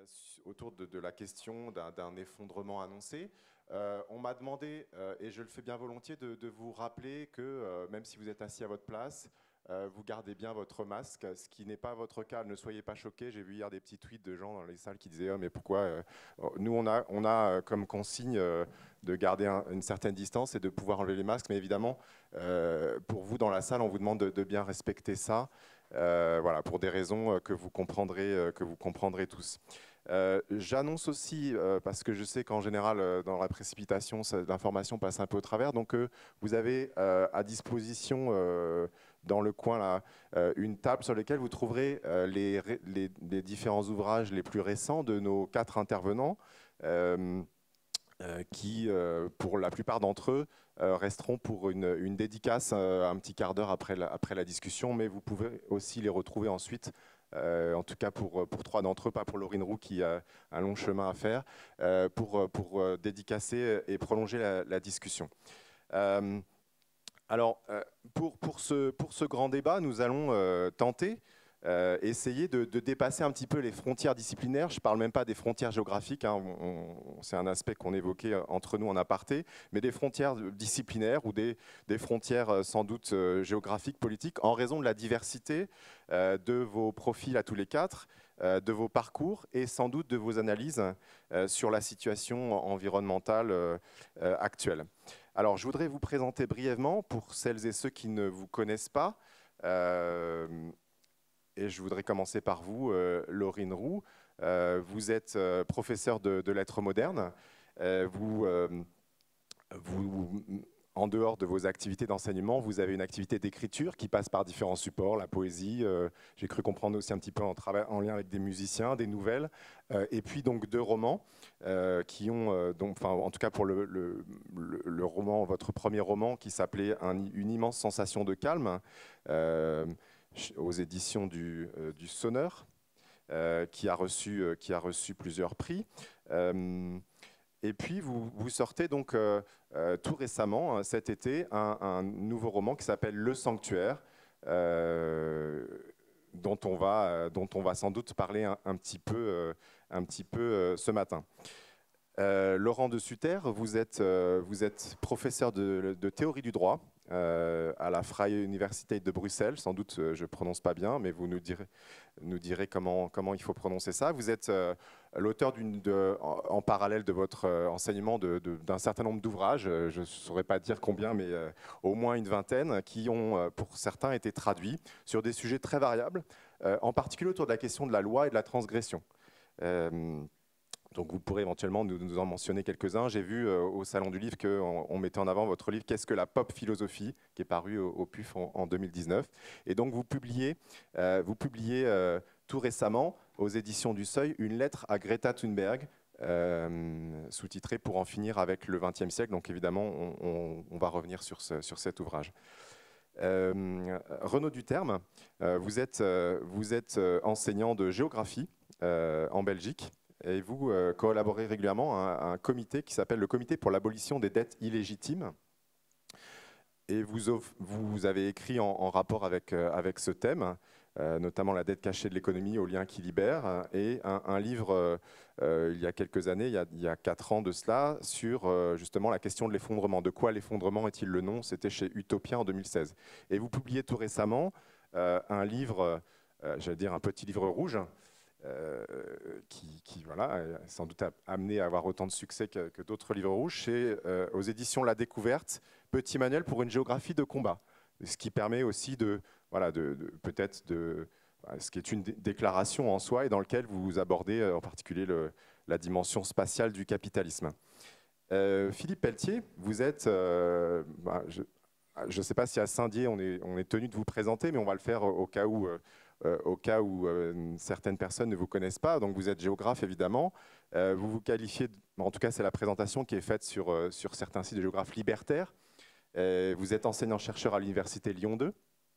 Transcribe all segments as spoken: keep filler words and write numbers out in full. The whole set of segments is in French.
euh, autour de, de la question d'un effondrement annoncé. Euh, on m'a demandé, euh, et je le fais bien volontiers, de, de vous rappeler que euh, même si vous êtes assis à votre place, euh, vous gardez bien votre masque, ce qui n'est pas votre cas. Ne soyez pas choqués. J'ai vu hier des petits tweets de gens dans les salles qui disaient oh, « mais pourquoi euh, ?» Nous, on a, on a euh, comme consigne euh, de garder un, une certaine distance et de pouvoir enlever les masques. Mais évidemment, euh, pour vous dans la salle, on vous demande de, de bien respecter ça. Euh, voilà, pour des raisons que vous comprendrez, euh, que vous comprendrez tous. Euh, J'annonce aussi, euh, parce que je sais qu'en général, euh, dans la précipitation, l'information passe un peu au travers, donc euh, vous avez euh, à disposition, euh, dans le coin, là, euh, une table sur laquelle vous trouverez euh, les, les, les différents ouvrages les plus récents de nos quatre intervenants, euh, euh, qui, euh, pour la plupart d'entre eux, euh, resteront pour une, une dédicace euh, un petit quart d'heure après la, après la discussion, mais vous pouvez aussi les retrouver ensuite. Euh, en tout cas pour, pour trois d'entre eux, pas pour Laurine Roux qui a un long chemin à faire, euh, pour, pour euh, dédicacer et prolonger la, la discussion. Euh, alors, euh, pour, pour, ce, pour ce grand débat, nous allons euh, tenter, euh, essayer de, de dépasser un petit peu les frontières disciplinaires. Je ne parle même pas des frontières géographiques, hein, c'est un aspect qu'on évoquait entre nous en aparté, mais des frontières disciplinaires ou des, des frontières euh, sans doute euh, géographiques, politiques, en raison de la diversité euh, de vos profils à tous les quatre, euh, de vos parcours et sans doute de vos analyses euh, sur la situation environnementale euh, euh, actuelle. Alors, je voudrais vous présenter brièvement, pour celles et ceux qui ne vous connaissent pas, euh, et je voudrais commencer par vous, euh, Laurine Roux. Euh, vous êtes euh, professeure de, de lettres modernes. Euh, vous, euh, vous, en dehors de vos activités d'enseignement, vous avez une activité d'écriture qui passe par différents supports, la poésie, euh, j'ai cru comprendre aussi un petit peu en, en lien avec des musiciens, des nouvelles, euh, et puis donc deux romans euh, qui ont, euh, donc, enfin, en tout cas pour le, le, le, le roman, votre premier roman qui s'appelait un, Une immense sensation de calme, euh, aux éditions du, euh, du Sonneur, euh, qui, a reçu, euh, qui a reçu plusieurs prix. Euh, Et puis, vous, vous sortez donc euh, euh, tout récemment, hein, cet été, un, un nouveau roman qui s'appelle Le Sanctuaire, euh, dont, on va, euh, dont on va sans doute parler un, un petit peu, euh, un petit peu euh, ce matin. Euh, Laurent de Sutter, vous êtes, euh, vous êtes professeur de, de théorie du droit euh, à la Freie Universiteit de Bruxelles. Sans doute, euh, je ne prononce pas bien, mais vous nous direz, nous direz comment, comment il faut prononcer ça. Vous êtes euh, l'auteur en, en parallèle de votre euh, enseignement d'un de, de, certain nombre d'ouvrages, euh, je ne saurais pas dire combien, mais euh, au moins une vingtaine, qui ont, euh, pour certains, été traduits sur des sujets très variables, euh, en particulier autour de la question de la loi et de la transgression. Euh, Donc vous pourrez éventuellement nous, nous en mentionner quelques-uns. J'ai vu euh, au Salon du Livre qu'on on mettait en avant votre livre « Qu'est-ce que la pop philosophie ?» qui est paru au, au P U F en, en deux mille dix-neuf. Et donc vous publiez, euh, vous publiez euh, tout récemment aux éditions du Seuil une lettre à Greta Thunberg, euh, sous-titrée « Pour en finir avec le vingtième siècle ». Donc évidemment, on, on, on va revenir sur, ce, sur cet ouvrage. Euh, Renaud Duterme, euh, vous êtes, euh, vous êtes euh, enseignant de géographie euh, en Belgique. Et vous euh, collaborez régulièrement à, à un comité qui s'appelle le Comité pour l'abolition des dettes illégitimes. Et vous, vous avez écrit en, en rapport avec, euh, avec ce thème, euh, notamment la dette cachée de l'économie aux liens qui libèrent, et un, un livre euh, il y a quelques années, il y a, il y a quatre ans de cela, sur euh, justement la question de l'effondrement. De quoi l'effondrement est-il le nom? C'était chez Utopia en deux mille seize. Et vous publiez tout récemment euh, un livre, euh, j'allais dire un petit livre rouge, Euh, qui, qui voilà, est sans doute amené à avoir autant de succès que, que d'autres livres rouges, c'est euh, aux éditions La Découverte, Petit manuel pour une géographie de combat, ce qui permet aussi de, voilà, de, de peut-être de, ce qui est une déclaration en soi et dans lequel vous abordez euh, en particulier le, la dimension spatiale du capitalisme. Euh, Philippe Pelletier, vous êtes, euh, bah, je ne sais pas si à Saint-Dié on est, on est tenu de vous présenter, mais on va le faire au cas où, euh, au cas où euh, certaines personnes ne vous connaissent pas. Donc vous êtes géographe évidemment, euh, vous vous qualifiez, de, en tout cas c'est la présentation qui est faite sur, euh, sur certains sites de géographes libertaires. Euh, vous êtes enseignant-chercheur à l'université Lyon deux.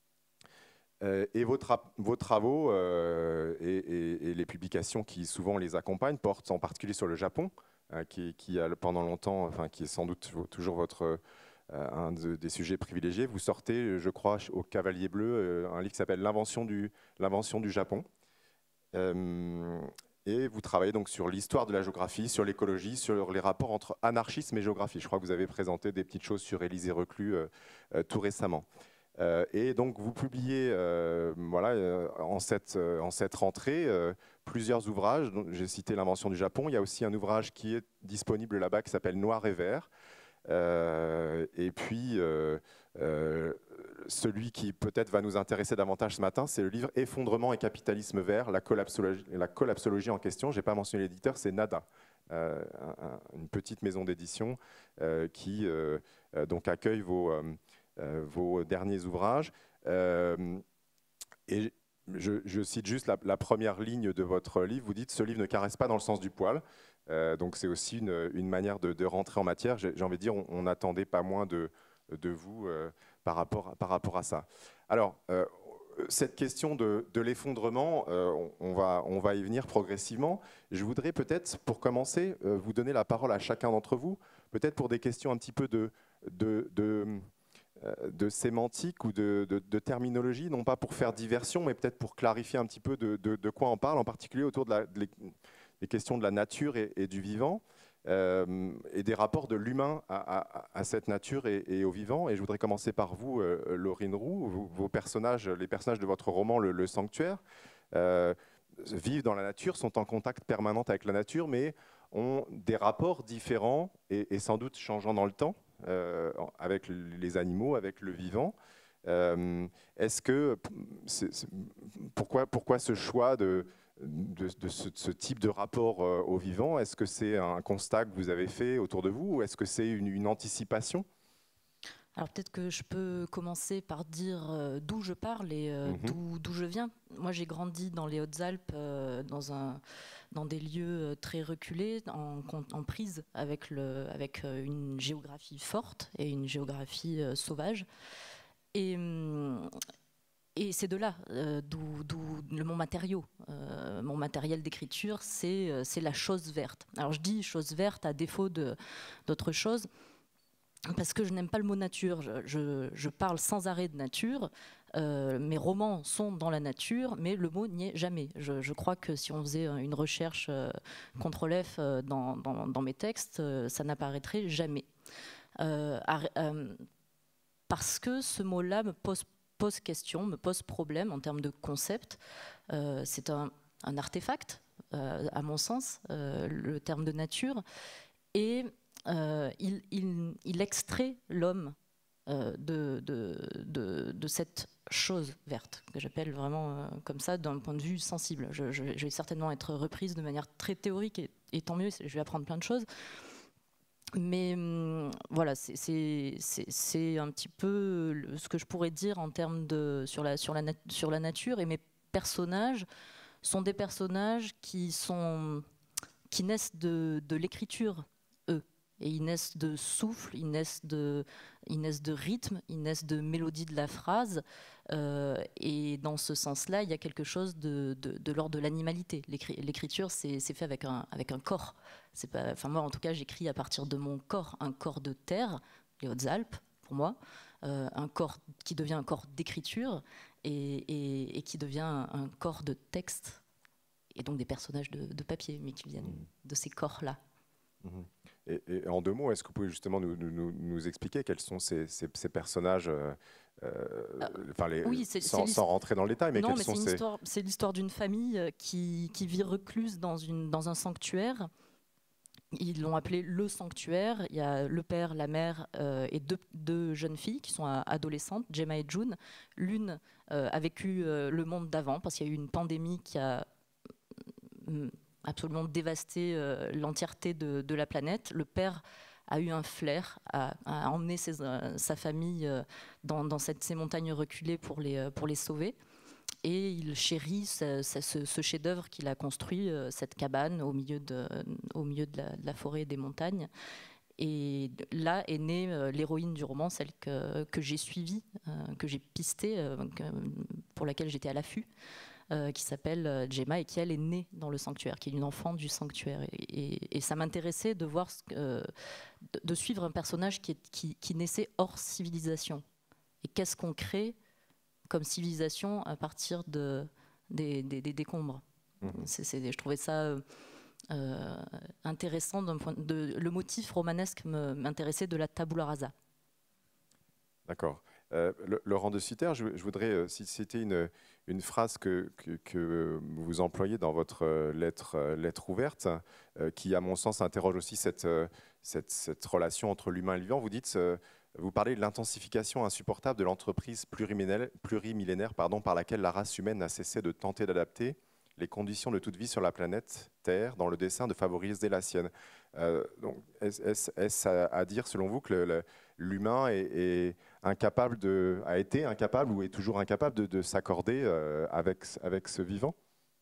Euh, et vos, tra vos travaux euh, et, et, et les publications qui souvent les accompagnent portent en particulier sur le Japon, euh, qui, qui a pendant longtemps, enfin qui est sans doute toujours votre Euh, un de, des sujets privilégiés. Vous sortez, je crois, au Cavalier Bleu, euh, un livre qui s'appelle L'invention du, l'invention du Japon. Euh, et vous travaillez donc sur l'histoire de la géographie, sur l'écologie, sur les rapports entre anarchisme et géographie. Je crois que vous avez présenté des petites choses sur Élisée Reclus euh, euh, tout récemment. Euh, et donc vous publiez euh, voilà, euh, en, cette, euh, en cette rentrée euh, plusieurs ouvrages. J'ai cité l'invention du Japon. Il y a aussi un ouvrage qui est disponible là-bas qui s'appelle Noir et Vert. Euh, et puis euh, euh, celui qui peut-être va nous intéresser davantage ce matin, c'est le livre Effondrement et capitalisme vert, la collapsologie, la collapsologie en question. Je n'ai pas mentionné l'éditeur, c'est Nada, euh, un, une petite maison d'édition euh, qui euh, donc accueille vos... Euh, Euh, vos derniers ouvrages. Euh, et je, je cite juste la, la première ligne de votre livre. Vous dites « Ce livre ne caresse pas dans le sens du poil euh, ». Donc c'est aussi une, une manière de, de rentrer en matière. J'ai envie de dire, on n'attendait pas moins de, de vous euh, par, rapport, par rapport à ça. Alors, euh, cette question de, de l'effondrement, euh, on, on, va, on va y venir progressivement. Je voudrais peut-être, pour commencer, euh, vous donner la parole à chacun d'entre vous, peut-être pour des questions un petit peu de... de, de de sémantique ou de, de, de terminologie, non pas pour faire diversion, mais peut-être pour clarifier un petit peu de, de, de quoi on parle, en particulier autour de la, de les, des questions de la nature et, et du vivant, euh, et des rapports de l'humain à, à, à cette nature et, et au vivant. Et je voudrais commencer par vous, euh, Laurine Roux, vos, vos personnages, les personnages de votre roman Le, Le Sanctuaire, euh, vivent dans la nature, sont en contact permanent avec la nature, mais ont des rapports différents et, et sans doute changeants dans le temps. Euh, avec les animaux, avec le vivant. Euh, Est-ce que c'est, c'est, pourquoi, pourquoi ce choix de, de, de, ce, de ce type de rapport euh, au vivant? Est-ce que c'est un constat que vous avez fait autour de vous ou est-ce que c'est une, une anticipation? Alors peut-être que je peux commencer par dire euh, d'où je parle et euh, mm-hmm. d'où je viens. Moi j'ai grandi dans les Hautes-Alpes, euh, dans, un, dans des lieux très reculés, en, en prise avec, le, avec une géographie forte et une géographie euh, sauvage. Et, et c'est de là euh, d'où mon matériau. Euh, mon matériel d'écriture, c'est la chose verte. Alors je dis chose verte à défaut d'autres choses, parce que je n'aime pas le mot nature. Je, je, je parle sans arrêt de nature. Euh, mes romans sont dans la nature, mais le mot n'y est jamais. Je, je crois que si on faisait une recherche euh, contrôle F euh, dans, dans, dans mes textes, euh, ça n'apparaîtrait jamais. Euh, euh, parce que ce mot-là me pose, pose question, me pose problème en termes de concept. Euh, C'est un, un artefact, euh, à mon sens, euh, le terme de nature. Et Euh, il, il, il extrait l'homme euh, de, de, de, de cette chose verte, que j'appelle vraiment euh, comme ça, d'un point de vue sensible. Je, je, je vais certainement être reprise de manière très théorique, et, et tant mieux, je vais apprendre plein de choses. Mais hum, voilà, c'est un petit peu le, ce que je pourrais dire en termes de, sur, la, sur, la nat sur la nature. Et mes personnages sont des personnages qui, sont, qui naissent de, de l'écriture. Et ils naissent de souffle, ils naissent de, ils naissent de rythme, ils naissent de mélodie de la phrase. Euh, et dans ce sens-là, il y a quelque chose de, de, de l'ordre de l'animalité. L'écriture, c'est fait avec un, avec un corps. Pas, enfin moi, en tout cas, j'écris à partir de mon corps, un corps de terre, les Hautes-Alpes, pour moi, euh, un corps qui devient un corps d'écriture et, et, et qui devient un, un corps de texte, et donc des personnages de, de papier, mais qui viennent mmh. de ces corps-là. Mmh. Et, et en deux mots, est-ce que vous pouvez justement nous, nous, nous expliquer quels sont ces, ces, ces personnages, euh, euh, enfin les, oui, sans, sans rentrer dans le détail, mais non, quels mais sont c'est ces... C'est l'histoire d'une famille qui, qui vit recluse dans, une, dans un sanctuaire. Ils l'ont appelé le sanctuaire. Il y a le père, la mère euh, et deux, deux jeunes filles qui sont adolescentes, Gemma et June. L'une euh, a vécu euh, le monde d'avant parce qu'il y a eu une pandémie qui a... Hum, absolument dévasté euh, l'entièreté de, de la planète. Le père a eu un flair, a, a emmené ses, euh, sa famille euh, dans, dans cette, ces montagnes reculées pour les, euh, pour les sauver. Et il chérit ce, ce, ce chef-d'œuvre qu'il a construit, euh, cette cabane au milieu, de, au milieu de, la, de la forêt et des montagnes. Et là est née euh, l'héroïne du roman, celle que, que j'ai suivie, euh, que j'ai pistée, euh, pour laquelle j'étais à l'affût. Euh, qui s'appelle Gemma et qui, elle, est née dans le sanctuaire, qui est une enfant du sanctuaire. Et, et, et ça m'intéressait de voir, ce que, euh, de, de suivre un personnage qui, est, qui, qui naissait hors civilisation. Et qu'est-ce qu'on crée comme civilisation à partir de, des, des, des décombres. Mmh. C'est, c'est, je trouvais ça euh, intéressant d'un point de le motif romanesque m'intéressait de la tabula rasa. D'accord. Euh, Laurent de Sutter, je, je voudrais euh, citer une, une phrase que, que, que vous employez dans votre lettre, lettre ouverte, euh, qui, à mon sens, interroge aussi cette, cette, cette relation entre l'humain et le vivant. Vous dites, euh, vous parlez de l'intensification insupportable de l'entreprise plurimillénaire, plurimillénaire pardon, par laquelle la race humaine n'a cessé de tenter d'adapter les conditions de toute vie sur la planète Terre dans le dessein de favoriser la sienne. Euh, donc, est-ce, est-ce, est-ce à, à dire, selon vous, que le, le, l'humain est, est incapable de, a été incapable ou est toujours incapable de, de s'accorder euh, avec, avec ce vivant?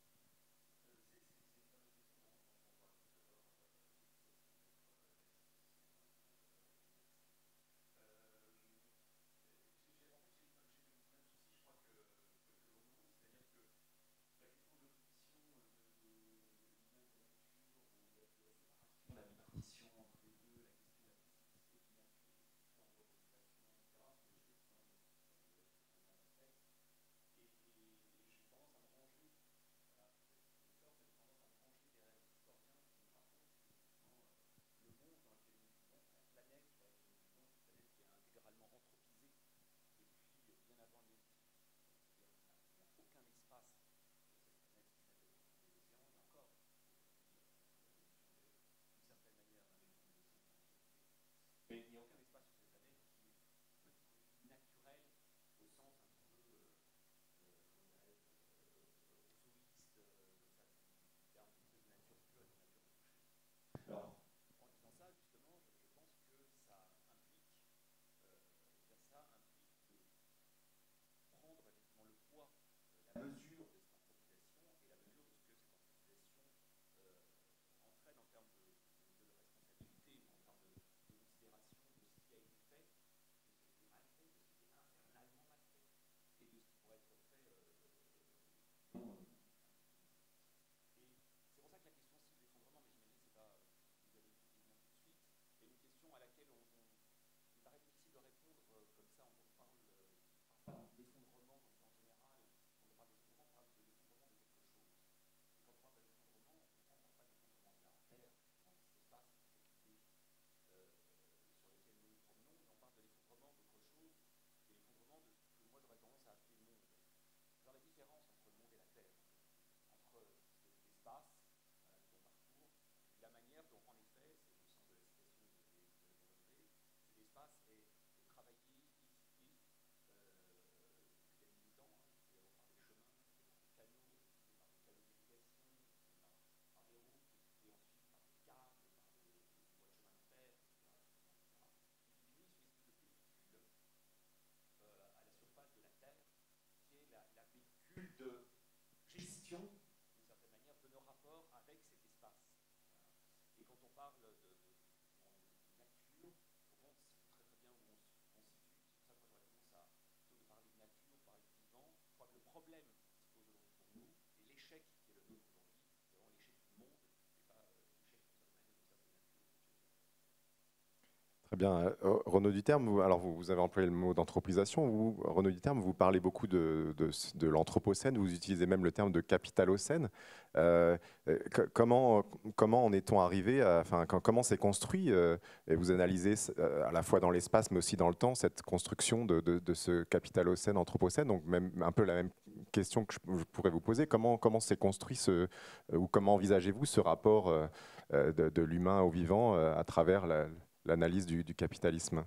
Très bien. Renaud Duterme, vous, alors vous, vous avez employé le mot d'anthropisation. Vous, Renaud Duterme, vous parlez beaucoup de, de, de l'anthropocène, vous utilisez même le terme de capitalocène. Euh, comment, comment en est-on arrivé, à, enfin, comment s'est construit, euh, et vous analysez à la fois dans l'espace mais aussi dans le temps, cette construction de, de, de ce capitalocène, anthropocène, donc même un peu la même question que je pourrais vous poser. Comment, comment s'est construit ce, ou comment envisagez-vous ce rapport euh, de, de l'humain au vivant euh, à travers la l'analyse du, du capitalisme?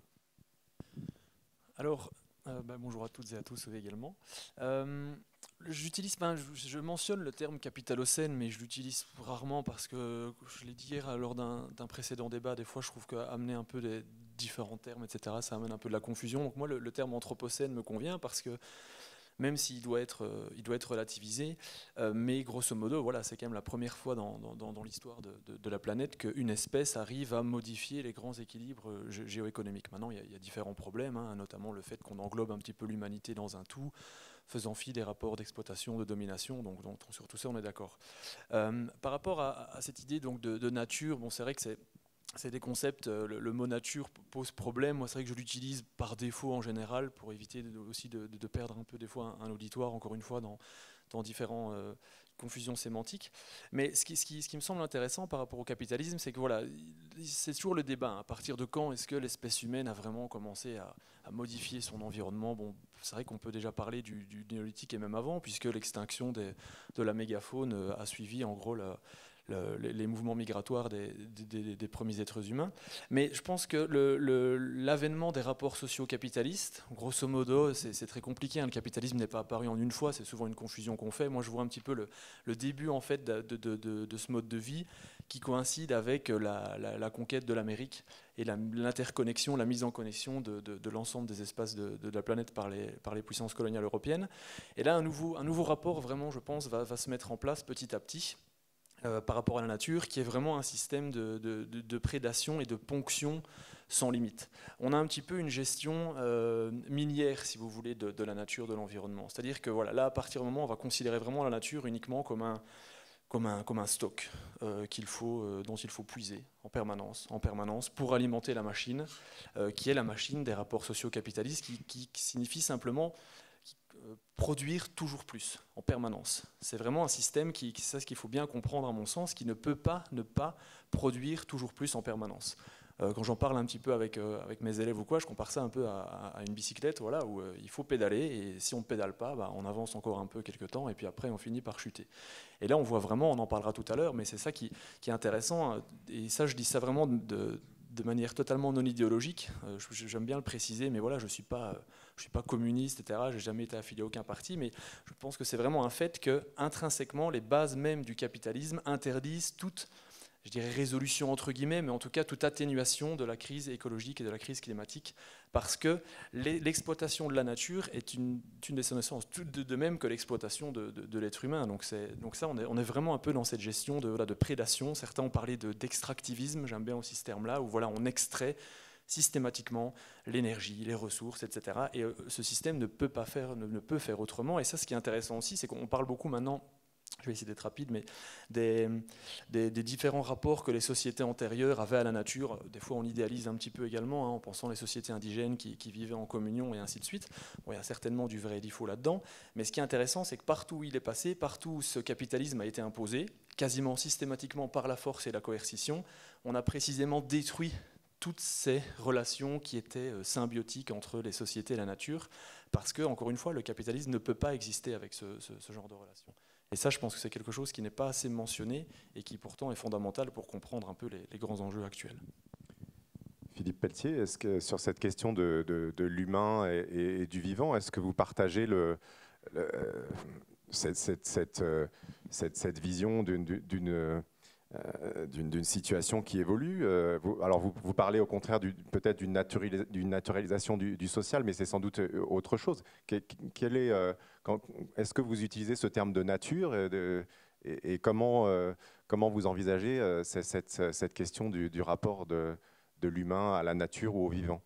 Alors, euh, bah, bonjour à toutes et à tous également. Euh, j'utilise, ben, je, je mentionne le terme capitalocène, mais je l'utilise rarement parce que, je l'ai dit hier lors d'un, d'un précédent débat, des fois je trouve qu'amener un peu des différents termes, et cetera, ça amène un peu de la confusion. Donc moi, le, le terme anthropocène me convient parce que même s'il doit être, euh, il doit être relativisé, euh, mais grosso modo, voilà, c'est quand même la première fois dans, dans, dans l'histoire de, de, de la planète qu'une espèce arrive à modifier les grands équilibres gé géoéconomiques. Maintenant, il y, y a différents problèmes, hein, notamment le fait qu'on englobe un petit peu l'humanité dans un tout, faisant fi des rapports d'exploitation, de domination, donc, donc sur tout ça, on est d'accord. Euh, par rapport à, à cette idée donc, de, de nature, bon, c'est vrai que c'est c'est des concepts, euh, le, le mot nature pose problème. Moi, c'est vrai que je l'utilise par défaut en général pour éviter de, aussi de, de, de perdre un peu des fois un, un auditoire, encore une fois, dans, dans différentes euh, confusions sémantiques. Mais ce qui, ce, qui, ce qui me semble intéressant par rapport au capitalisme, c'est que voilà, c'est toujours le débat. Hein. À partir de quand est-ce que l'espèce humaine a vraiment commencé à, à modifier son environnement? Bon, c'est vrai qu'on peut déjà parler du, du néolithique et même avant, puisque l'extinction des, de la mégafaune a suivi en gros la, Le, les mouvements migratoires des, des, des premiers êtres humains. Mais je pense que le, le, l'avènement des rapports sociaux capitalistes, grosso modo, c'est, c'est très compliqué. Hein. Le capitalisme n'est pas apparu en une fois, c'est souvent une confusion qu'on fait. Moi, je vois un petit peu le, le début en fait, de, de, de, de ce mode de vie qui coïncide avec la, la, la conquête de l'Amérique et la, l'interconnexion, la mise en connexion de, de, de l'ensemble des espaces de, de la planète par les, par les puissances coloniales européennes. Et là, un nouveau, un nouveau rapport, vraiment, je pense, va, va se mettre en place petit à petit. Euh, par rapport à la nature, qui est vraiment un système de, de, de, de prédation et de ponction sans limite. On a un petit peu une gestion euh, minière, si vous voulez, de, de la nature, de l'environnement. C'est-à-dire que voilà, là, à partir du moment où on va considérer vraiment la nature uniquement comme un, comme un, comme un stock euh, qu'il faut, euh, dont il faut puiser en permanence, en permanence pour alimenter la machine, euh, qui est la machine des rapports socio-capitalistes, qui, qui, qui signifie simplement produire toujours plus, en permanence. C'est vraiment un système qui, c'est ce qu'il faut bien comprendre à mon sens, qui ne peut pas ne pas produire toujours plus en permanence. Euh, quand j'en parle un petit peu avec, euh, avec mes élèves ou quoi, je compare ça un peu à, à une bicyclette, voilà, où euh, il faut pédaler, et si on ne pédale pas, bah, on avance encore un peu quelques temps, et puis après on finit par chuter. Et là on voit vraiment, on en parlera tout à l'heure, mais c'est ça qui, qui est intéressant, et ça je dis ça vraiment de, de manière totalement non idéologique. Euh, j'aime bien le préciser, mais voilà, je ne suis pas... Je ne suis pas communiste, et cetera. Je n'ai jamais été affilié à aucun parti, mais je pense que c'est vraiment un fait que, intrinsèquement, les bases même du capitalisme interdisent toute, je dirais, résolution entre guillemets, mais en tout cas toute atténuation de la crise écologique et de la crise climatique, parce que l'exploitation de la nature est une, une des naissances, tout de, de même que l'exploitation de, de, de l'être humain. Donc, donc ça, on est, on est vraiment un peu dans cette gestion de, voilà, de prédation. Certains ont parlé de, d'extractivisme, j'aime bien aussi ce terme-là, où voilà, on extrait systématiquement l'énergie, les ressources, et cetera. Et euh, ce système ne peut pas faire, ne, ne peut faire autrement. Et ça, ce qui est intéressant aussi, c'est qu'on parle beaucoup maintenant, je vais essayer d'être rapide, mais des, des, des différents rapports que les sociétés antérieures avaient à la nature. Des fois, on idéalise un petit peu également, hein, en pensant les sociétés indigènes qui, qui vivaient en communion et ainsi de suite. Bon, il y a certainement du vrai et du faux là-dedans. Mais ce qui est intéressant, c'est que partout où il est passé, partout où ce capitalisme a été imposé, quasiment systématiquement par la force et la coercition, on a précisément détruit toutes ces relations qui étaient symbiotiques entre les sociétés et la nature, parce que, encore une fois, le capitalisme ne peut pas exister avec ce, ce, ce genre de relations. Et ça, je pense que c'est quelque chose qui n'est pas assez mentionné et qui pourtant est fondamental pour comprendre un peu les, les grands enjeux actuels. Philippe Pelletier, est-ce que sur cette question de, de, de l'humain et, et, et du vivant, est-ce que vous partagez le, le, cette, cette, cette, cette, cette vision d'une... d'une Euh, d'une situation qui évolue. Euh, vous, alors vous, vous parlez au contraire du, peut-être d'une naturalisa, d'une naturalisation du, du social, mais c'est sans doute autre chose. Que, quel est, euh, quand, est-ce que vous utilisez ce terme de nature et, de, et, et comment, euh, comment vous envisagez euh, cette, cette question du, du rapport de, de l'humain à la nature ou au vivant?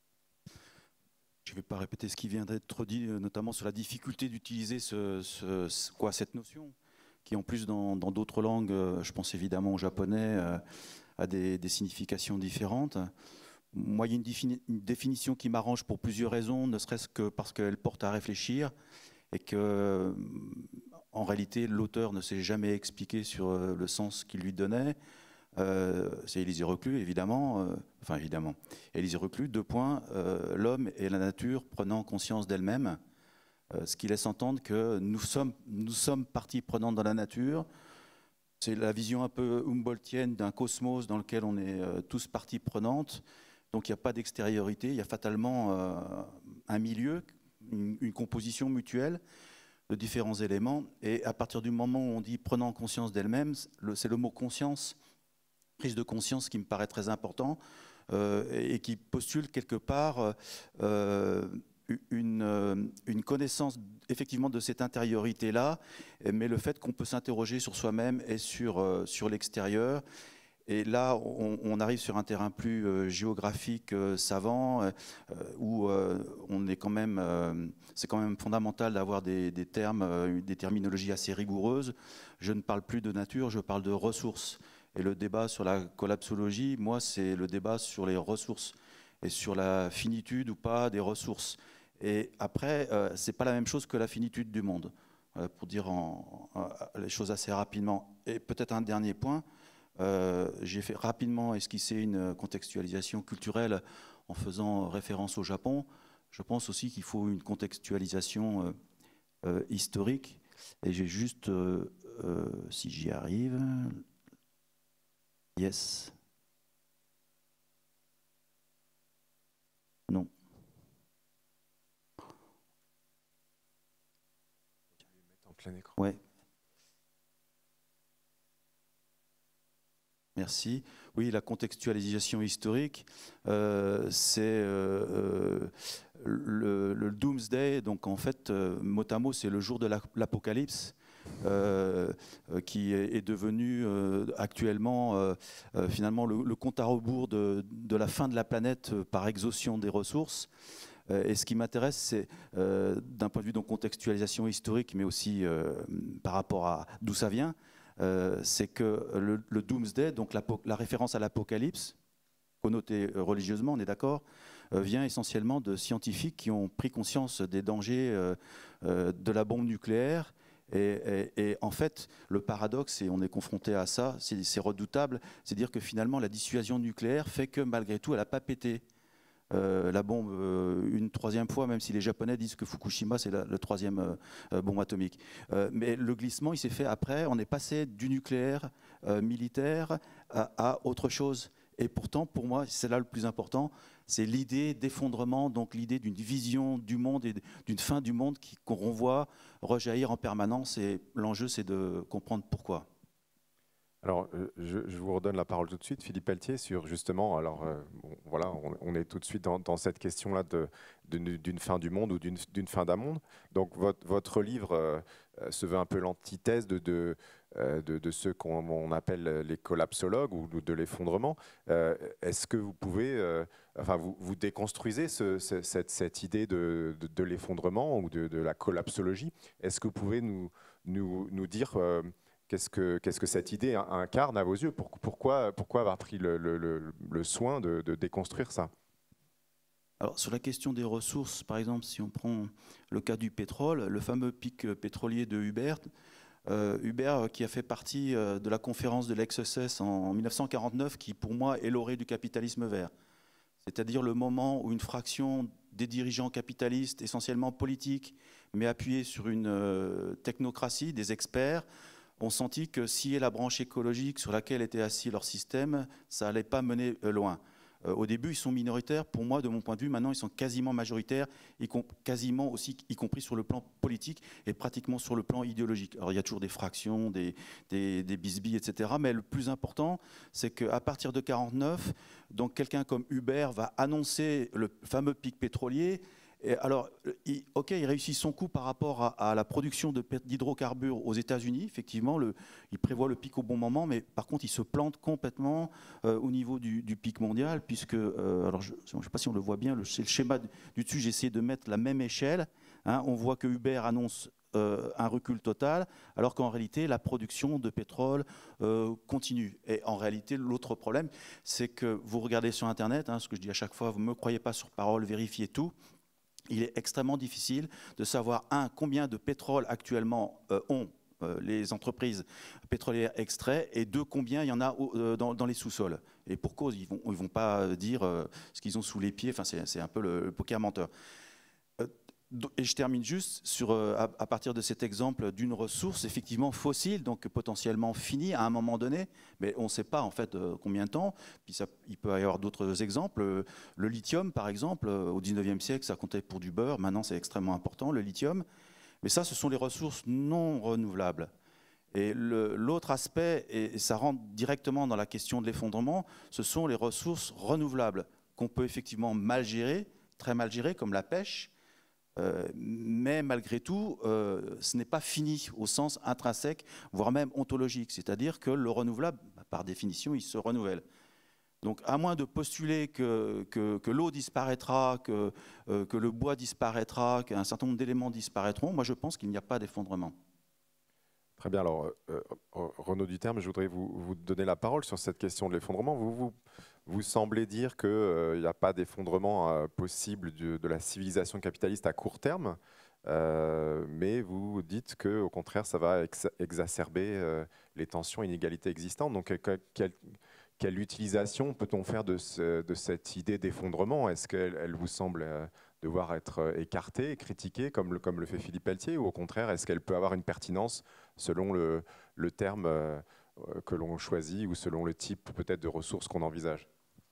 Je ne vais pas répéter ce qui vient d'être dit, notamment sur la difficulté d'utiliser ce, ce, quoi, cette notion, qui en plus dans d'autres langues, je pense évidemment au japonais, euh, a des, des significations différentes. Moi, il y a une, défini une définition qui m'arrange pour plusieurs raisons, ne serait-ce que parce qu'elle porte à réfléchir et que, en réalité, l'auteur ne s'est jamais expliqué sur le sens qu'il lui donnait. Euh, C'est Élisée Reclus, évidemment. Euh, enfin, évidemment. Élisée Reclus, deux points. Euh, L'homme et la nature prenant conscience d'elle-même. Euh, ce qui laisse entendre que nous sommes, nous sommes partie prenante dans la nature. C'est la vision un peu humboldtienne d'un cosmos dans lequel on est euh, tous partie prenante. Donc il n'y a pas d'extériorité, il y a fatalement euh, un milieu, une, une composition mutuelle de différents éléments. Et à partir du moment où on dit prenant conscience d'elle-même, c'est le mot conscience, prise de conscience qui me paraît très important euh, et qui postule quelque part euh, Une, une connaissance effectivement de cette intériorité-là, mais le fait qu'on peut s'interroger sur soi-même et sur, euh, sur l'extérieur. Et là, on, on arrive sur un terrain plus euh, géographique, euh, savant, euh, où euh, on est quand même, euh, c'est quand même fondamental d'avoir des, des termes, euh, des terminologies assez rigoureuses. Je ne parle plus de nature, je parle de ressources. Et le débat sur la collapsologie, moi, c'est le débat sur les ressources et sur la finitude ou pas des ressources. Et après, euh, ce n'est pas la même chose que la finitude du monde, euh, pour dire en, en, les choses assez rapidement. Et peut-être un dernier point, euh, j'ai fait rapidement esquisser une contextualisation culturelle en faisant référence au Japon. Je pense aussi qu'il faut une contextualisation euh, euh, historique. Et j'ai juste, euh, euh, si j'y arrive... Yes. Non. En plein écran. Ouais. Merci. Oui, la contextualisation historique, euh, c'est euh, le, le Doomsday. Donc en fait, euh, mot à mot, c'est le jour de l'apocalypse. Euh, qui est devenu euh, actuellement euh, euh, finalement le, le compte à rebours de, de la fin de la planète euh, par exhaustion des ressources. Euh, et ce qui m'intéresse, c'est euh, d'un point de vue de contextualisation historique, mais aussi euh, par rapport à d'où ça vient, euh, c'est que le, le Doomsday, donc la, la référence à l'apocalypse, connotée religieusement, on est d'accord, euh, vient essentiellement de scientifiques qui ont pris conscience des dangers euh, euh, de la bombe nucléaire. Et, et, et en fait, le paradoxe, et on est confronté à ça, c'est redoutable, c'est dire que finalement la dissuasion nucléaire fait que malgré tout, elle n'a pas pété euh, la bombe euh, une troisième fois, même si les Japonais disent que Fukushima c'est la, la troisième euh, bombe atomique. Euh, mais le glissement, il s'est fait après, on est passé du nucléaire euh, militaire à, à autre chose. Et pourtant, pour moi, c'est là le plus important, c'est l'idée d'effondrement, donc l'idée d'une vision du monde et d'une fin du monde qu'on renvoie rejaillir en permanence. Et l'enjeu, c'est de comprendre pourquoi. Alors, je, je vous redonne la parole tout de suite, Philippe Pelletier, sur justement, alors euh, bon, voilà, on, on est tout de suite dans, dans cette question-là d'une de, fin du monde ou d'une fin d'un monde. Donc, votre, votre livre euh, se veut un peu l'antithèse de, de, de, de ceux qu'on appelle les collapsologues ou de l'effondrement. Euh, Est-ce que vous pouvez, euh, enfin, vous, vous déconstruisez ce, ce, cette, cette idée de, de, de l'effondrement ou de, de la collapsologie? Est-ce que vous pouvez nous, nous, nous dire euh, Qu'est-ce que, qu'est-ce que cette idée incarne à vos yeux? Pourquoi, pourquoi avoir pris le, le, le, le soin de, de déconstruire ça? Alors, sur la question des ressources, par exemple, si on prend le cas du pétrole, le fameux pic pétrolier de Hubert, euh, Hubert qui a fait partie euh, de la conférence de l'E X S S en, en mille neuf cent quarante-neuf, qui pour moi est l'orée du capitalisme vert. C'est-à-dire le moment où une fraction des dirigeants capitalistes, essentiellement politiques, mais appuyés sur une euh, technocratie, des experts, ont senti que scier la branche écologique sur laquelle était assis leur système, ça n'allait pas mener loin. Euh, au début, ils sont minoritaires. Pour moi, de mon point de vue, maintenant, ils sont quasiment majoritaires, y quasiment aussi, y compris sur le plan politique et pratiquement sur le plan idéologique. Alors, il y a toujours des fractions, des, des, des bisbilles, et cetera. Mais le plus important, c'est qu'à partir de quarante-neuf, donc quelqu'un comme Hubert va annoncer le fameux pic pétrolier. Et alors, il, ok, il réussit son coup par rapport à, à la production d'hydrocarbures aux États-Unis. Effectivement, le, il prévoit le pic au bon moment, mais par contre, il se plante complètement euh, au niveau du, du pic mondial, puisque, euh, alors, je ne sais pas si on le voit bien, c'est le schéma du dessus, j'ai essayé de mettre la même échelle. Hein, on voit que Hubert annonce euh, un recul total, alors qu'en réalité, la production de pétrole euh, continue. Et en réalité, l'autre problème, c'est que vous regardez sur Internet, hein, ce que je dis à chaque fois, vous ne me croyez pas sur parole, vérifiez tout. Il est extrêmement difficile de savoir, un, combien de pétrole actuellement euh, ont euh, les entreprises pétrolières extraits, et deux, combien il y en a euh, dans, dans les sous-sols. Et pour cause, ils ne vont, ils vont pas dire euh, ce qu'ils ont sous les pieds, enfin, c'est un peu le, le poker menteur. Euh, et je termine juste sur, euh, à, à partir de cet exemple d'une ressource effectivement fossile, donc potentiellement finie à un moment donné, mais on ne sait pas en fait euh, combien de temps. Puis ça, il peut y avoir d'autres exemples. Le lithium, par exemple, euh, au dix-neuvième siècle, ça comptait pour du beurre. Maintenant, c'est extrêmement important, le lithium. Mais ça, ce sont les ressources non renouvelables. Et l'autre aspect, et ça rentre directement dans la question de l'effondrement, ce sont les ressources renouvelables qu'on peut effectivement mal gérer, très mal gérer, comme la pêche. Euh, mais malgré tout, euh, ce n'est pas fini au sens intrinsèque, voire même ontologique. C'est-à-dire que le renouvelable, par définition, il se renouvelle. Donc, à moins de postuler que, que, que l'eau disparaîtra, que, euh, que le bois disparaîtra, qu'un certain nombre d'éléments disparaîtront, moi je pense qu'il n'y a pas d'effondrement. Très bien. Alors, euh, Renaud Duterme, je voudrais vous, vous donner la parole sur cette question de l'effondrement. Vous, vous, vous semblez dire qu'il n'y euh, a pas d'effondrement euh, possible de, de la civilisation capitaliste à court terme, euh, mais vous dites qu'au contraire, ça va ex exacerber euh, les tensions et inégalités existantes. Donc, quelle, quelle utilisation peut-on faire de, ce, de cette idée d'effondrement? Est-ce qu'elle elle vous semble euh, devoir être écartée et critiquée, comme le, comme le fait Philippe Pelletier, ou au contraire, est-ce qu'elle peut avoir une pertinence selon le, le terme euh, que l'on choisit ou selon le type peut-être de ressources qu'on envisage?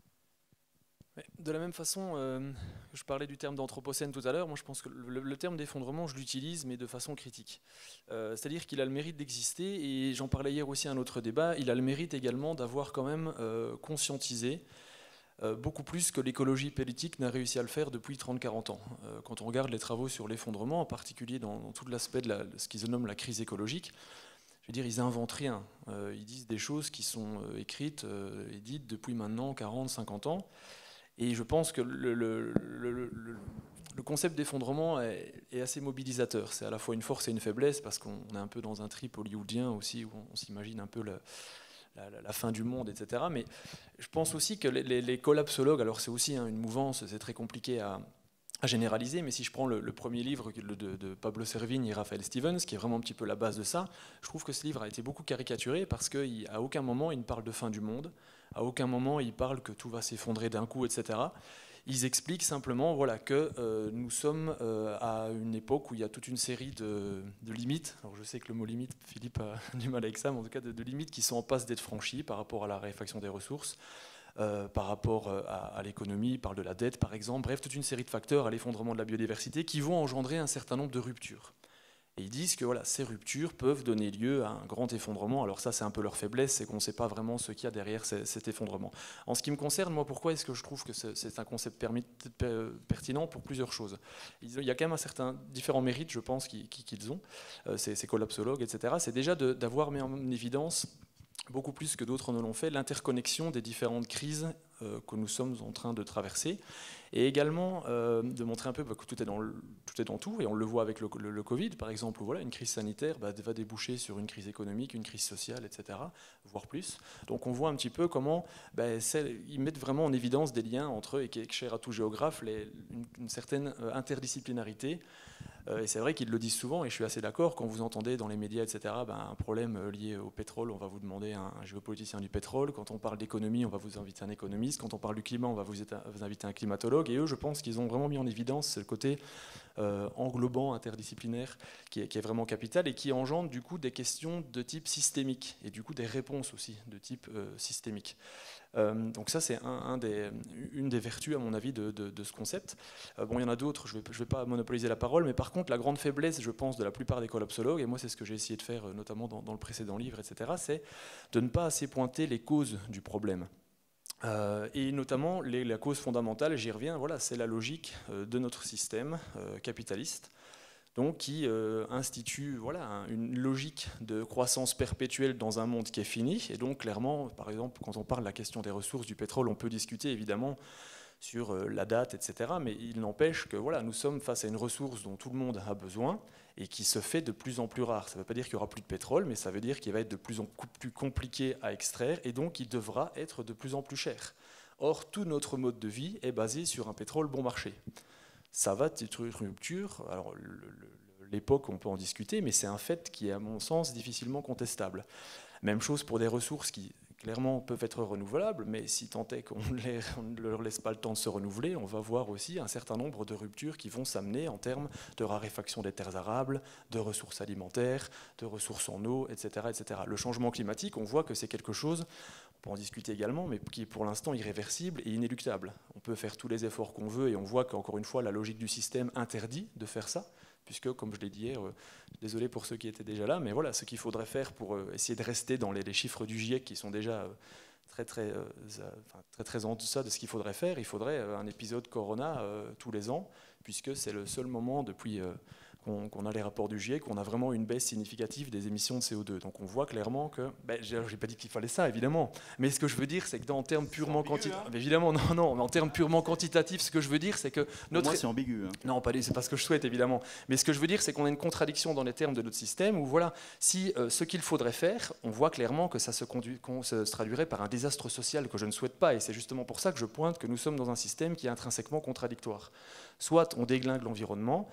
De la même façon, euh, je parlais du terme d'anthropocène tout à l'heure, moi je pense que le, le terme d'effondrement, je l'utilise, mais de façon critique. Euh, C'est-à-dire qu'il a le mérite d'exister, et j'en parlais hier aussi à un autre débat, il a le mérite également d'avoir quand même euh, conscientisé euh, beaucoup plus que l'écologie politique n'a réussi à le faire depuis trente à quarante ans. Euh, quand on regarde les travaux sur l'effondrement, en particulier dans, dans tout l'aspect de, la, de ce qu'ils nomment la crise écologique, je veux dire, ils inventent rien. Euh, ils disent des choses qui sont euh, écrites euh, et dites depuis maintenant quarante, cinquante ans. Et je pense que le, le, le, le, le concept d'effondrement est, est assez mobilisateur. C'est à la fois une force et une faiblesse, parce qu'on est un peu dans un trip hollywoodien aussi, où on s'imagine un peu le, la, la, la fin du monde, et cetera. Mais je pense aussi que les, les, les collapsologues, alors c'est aussi hein, une mouvance, c'est très compliqué à, à généraliser, mais si je prends le, le premier livre de, de Pablo Servigne et Raphaël Stevens, qui est vraiment un petit peu la base de ça, je trouve que ce livre a été beaucoup caricaturé, parce qu'à aucun moment il ne parle de fin du monde, à aucun moment ils parlent que tout va s'effondrer d'un coup, et cetera. Ils expliquent simplement voilà, que euh, nous sommes euh, à une époque où il y a toute une série de, de limites. Alors je sais que le mot limite, Philippe a du mal avec ça, mais en tout cas de, de limites qui sont en passe d'être franchies par rapport à la raréfaction des ressources, euh, par rapport à, à l'économie, il parle de la dette par exemple, bref, toute une série de facteurs à l'effondrement de la biodiversité qui vont engendrer un certain nombre de ruptures. Et ils disent que voilà, ces ruptures peuvent donner lieu à un grand effondrement. Alors ça, c'est un peu leur faiblesse, c'est qu'on ne sait pas vraiment ce qu'il y a derrière cet effondrement. En ce qui me concerne, moi, pourquoi est-ce que je trouve que c'est un concept pertinent? Pour plusieurs choses. Il y a quand même un certain différents mérites, je pense, qu'ils ont, ces, ces collapsologues, et cetera. C'est déjà d'avoir mis en évidence, beaucoup plus que d'autres ne l'ont fait, l'interconnexion des différentes crises euh, que nous sommes en train de traverser, et également euh, de montrer un peu bah, que tout est, dans le, tout est dans tout, et on le voit avec le, le, le Covid par exemple, où voilà, une crise sanitaire bah, va déboucher sur une crise économique, une crise sociale, et cetera, voire plus. Donc on voit un petit peu comment bah, ils mettent vraiment en évidence des liens entre eux, et qui est cher à tout géographe, les, une, une certaine interdisciplinarité. Et c'est vrai qu'ils le disent souvent, et je suis assez d'accord, quand vous entendez dans les médias, et cetera, ben, un problème lié au pétrole, on va vous demander un, un géopoliticien du pétrole. Quand on parle d'économie, on va vous inviter un économiste. Quand on parle du climat, on va vous, vous inviter un climatologue. Et eux, je pense qu'ils ont vraiment mis en évidence le côté euh, englobant, interdisciplinaire, qui est, qui est vraiment capital, et qui engendre du coup des questions de type systémique, et du coup des réponses aussi de type euh, systémique. Euh, donc ça, c'est un, un des, une des vertus, à mon avis, de, de, de ce concept. Euh, bon, il y en a d'autres, je ne vais, je vais pas monopoliser la parole, mais par contre, la grande faiblesse, je pense, de la plupart des collapsologues, et moi, c'est ce que j'ai essayé de faire, notamment dans, dans le précédent livre, et cetera, c'est de ne pas assez pointer les causes du problème. Euh, et notamment, les, la cause fondamentale, j'y reviens, voilà, c'est la logique euh, de notre système euh, capitaliste, donc qui euh, institue voilà, un, une logique de croissance perpétuelle dans un monde qui est fini. Et donc clairement, par exemple, quand on parle de la question des ressources du pétrole, on peut discuter évidemment sur euh, la date, et cetera. Mais il n'empêche que voilà, nous sommes face à une ressource dont tout le monde a besoin et qui se fait de plus en plus rare. Ça ne veut pas dire qu'il n'y aura plus de pétrole, mais ça veut dire qu'il va être de plus en plus compliqué à extraire, et donc il devra être de plus en plus cher. Or, tout notre mode de vie est basé sur un pétrole bon marché. Ça va être une rupture. Alors, l'époque, on peut en discuter, mais c'est un fait qui est, à mon sens, difficilement contestable. Même chose pour des ressources qui, clairement, peuvent être renouvelables, mais si tant est qu'on ne leur laisse pas le temps de se renouveler, on va voir aussi un certain nombre de ruptures qui vont s'amener en termes de raréfaction des terres arables, de ressources alimentaires, de ressources en eau, et cetera, et cetera. Le changement climatique, on voit que c'est quelque chose, on peut en discuter également, mais qui est pour l'instant irréversible et inéluctable. On peut faire tous les efforts qu'on veut, et on voit qu'encore une fois, la logique du système interdit de faire ça, puisque, comme je l'ai dit hier, euh, désolé pour ceux qui étaient déjà là, mais voilà, ce qu'il faudrait faire pour euh, essayer de rester dans les, les chiffres du GIEC qui sont déjà euh, très, très, euh, enfin, très, très en deçà de ce qu'il faudrait faire, il faudrait euh, un épisode Corona euh, tous les ans, puisque c'est le seul moment depuis... Euh, qu'on qu'on a les rapports du GIEC, on a vraiment une baisse significative des émissions de C O deux. Donc on voit clairement que, ben, j'ai pas dit qu'il fallait ça évidemment, mais ce que je veux dire c'est que dans, en termes purement quantitatifs, hein. Évidemment non, non, mais en termes purement quantitatifs, ce que je veux dire c'est que notre... Moi c'est ambigu. Hein. Non, pas c'est pas ce que je souhaite évidemment, mais ce que je veux dire c'est qu'on a une contradiction dans les termes de notre système où voilà, si euh, ce qu'il faudrait faire, on voit clairement que ça se, conduit, qu'on se traduirait par un désastre social que je ne souhaite pas, et c'est justement pour ça que je pointe que nous sommes dans un système qui est intrinsèquement contradictoire. Soit on déglingue l'environnement,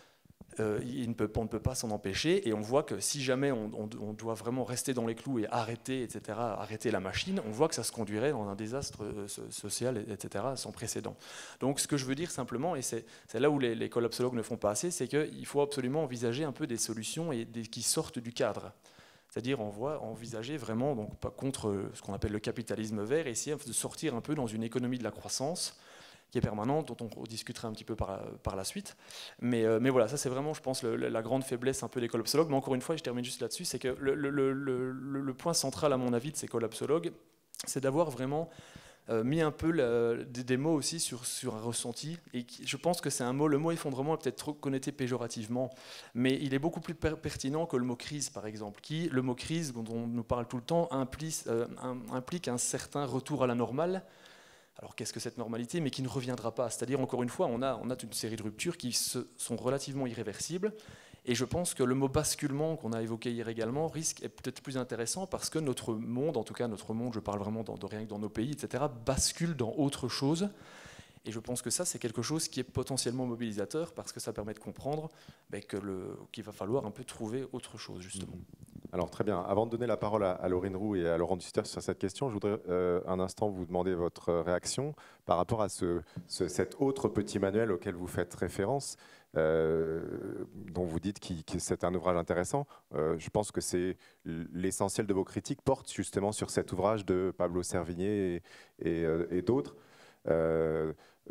Euh, il ne peut, on ne peut pas s'en empêcher, et on voit que si jamais on, on, on doit vraiment rester dans les clous et arrêter, et cetera, arrêter la machine, on voit que ça se conduirait dans un désastre social, et cetera, sans précédent. Donc ce que je veux dire simplement, et c'est là où les, les collapsologues ne font pas assez, c'est qu'il faut absolument envisager un peu des solutions et des, qui sortent du cadre. C'est-à-dire on voit envisager vraiment, donc pas contre ce qu'on appelle le capitalisme vert, et essayer de sortir un peu dans une économie de la croissance, qui est permanente, dont on discutera un petit peu par, par la suite. Mais, euh, mais voilà, ça c'est vraiment, je pense, le, la grande faiblesse un peu des collapsologues. Mais encore une fois, et je termine juste là-dessus, c'est que le, le, le, le, le point central, à mon avis, de ces collapsologues, c'est d'avoir vraiment euh, mis un peu la, des, des mots aussi sur, sur un ressenti. Et qui, je pense que c'est un mot, le mot effondrement est peut-être trop connoté péjorativement, mais il est beaucoup plus per pertinent que le mot crise, par exemple, qui, le mot crise, dont on nous parle tout le temps, implique, euh, implique un certain retour à la normale. Alors qu'est-ce que cette normalité, mais qui ne reviendra pas? C'est-à-dire, encore une fois, on a, on a une série de ruptures qui se, sont relativement irréversibles. Et je pense que le mot basculement qu'on a évoqué hier également risque est peut-être plus intéressant parce que notre monde, en tout cas notre monde, je parle vraiment de, de rien que dans nos pays, et cetera, bascule dans autre chose. Et je pense que ça, c'est quelque chose qui est potentiellement mobilisateur parce que ça permet de comprendre ben, que le, qu'il va falloir un peu trouver autre chose, justement. Alors très bien, avant de donner la parole à, à Laurine Roux et à Laurent Duster sur cette question, je voudrais euh, un instant vous demander votre réaction par rapport à ce, ce, cet autre petit manuel auquel vous faites référence, euh, dont vous dites que c'est un ouvrage intéressant. Euh, je pense que c'est l'essentiel de vos critiques porte justement sur cet ouvrage de Pablo Servigné et, et, et d'autres. Euh,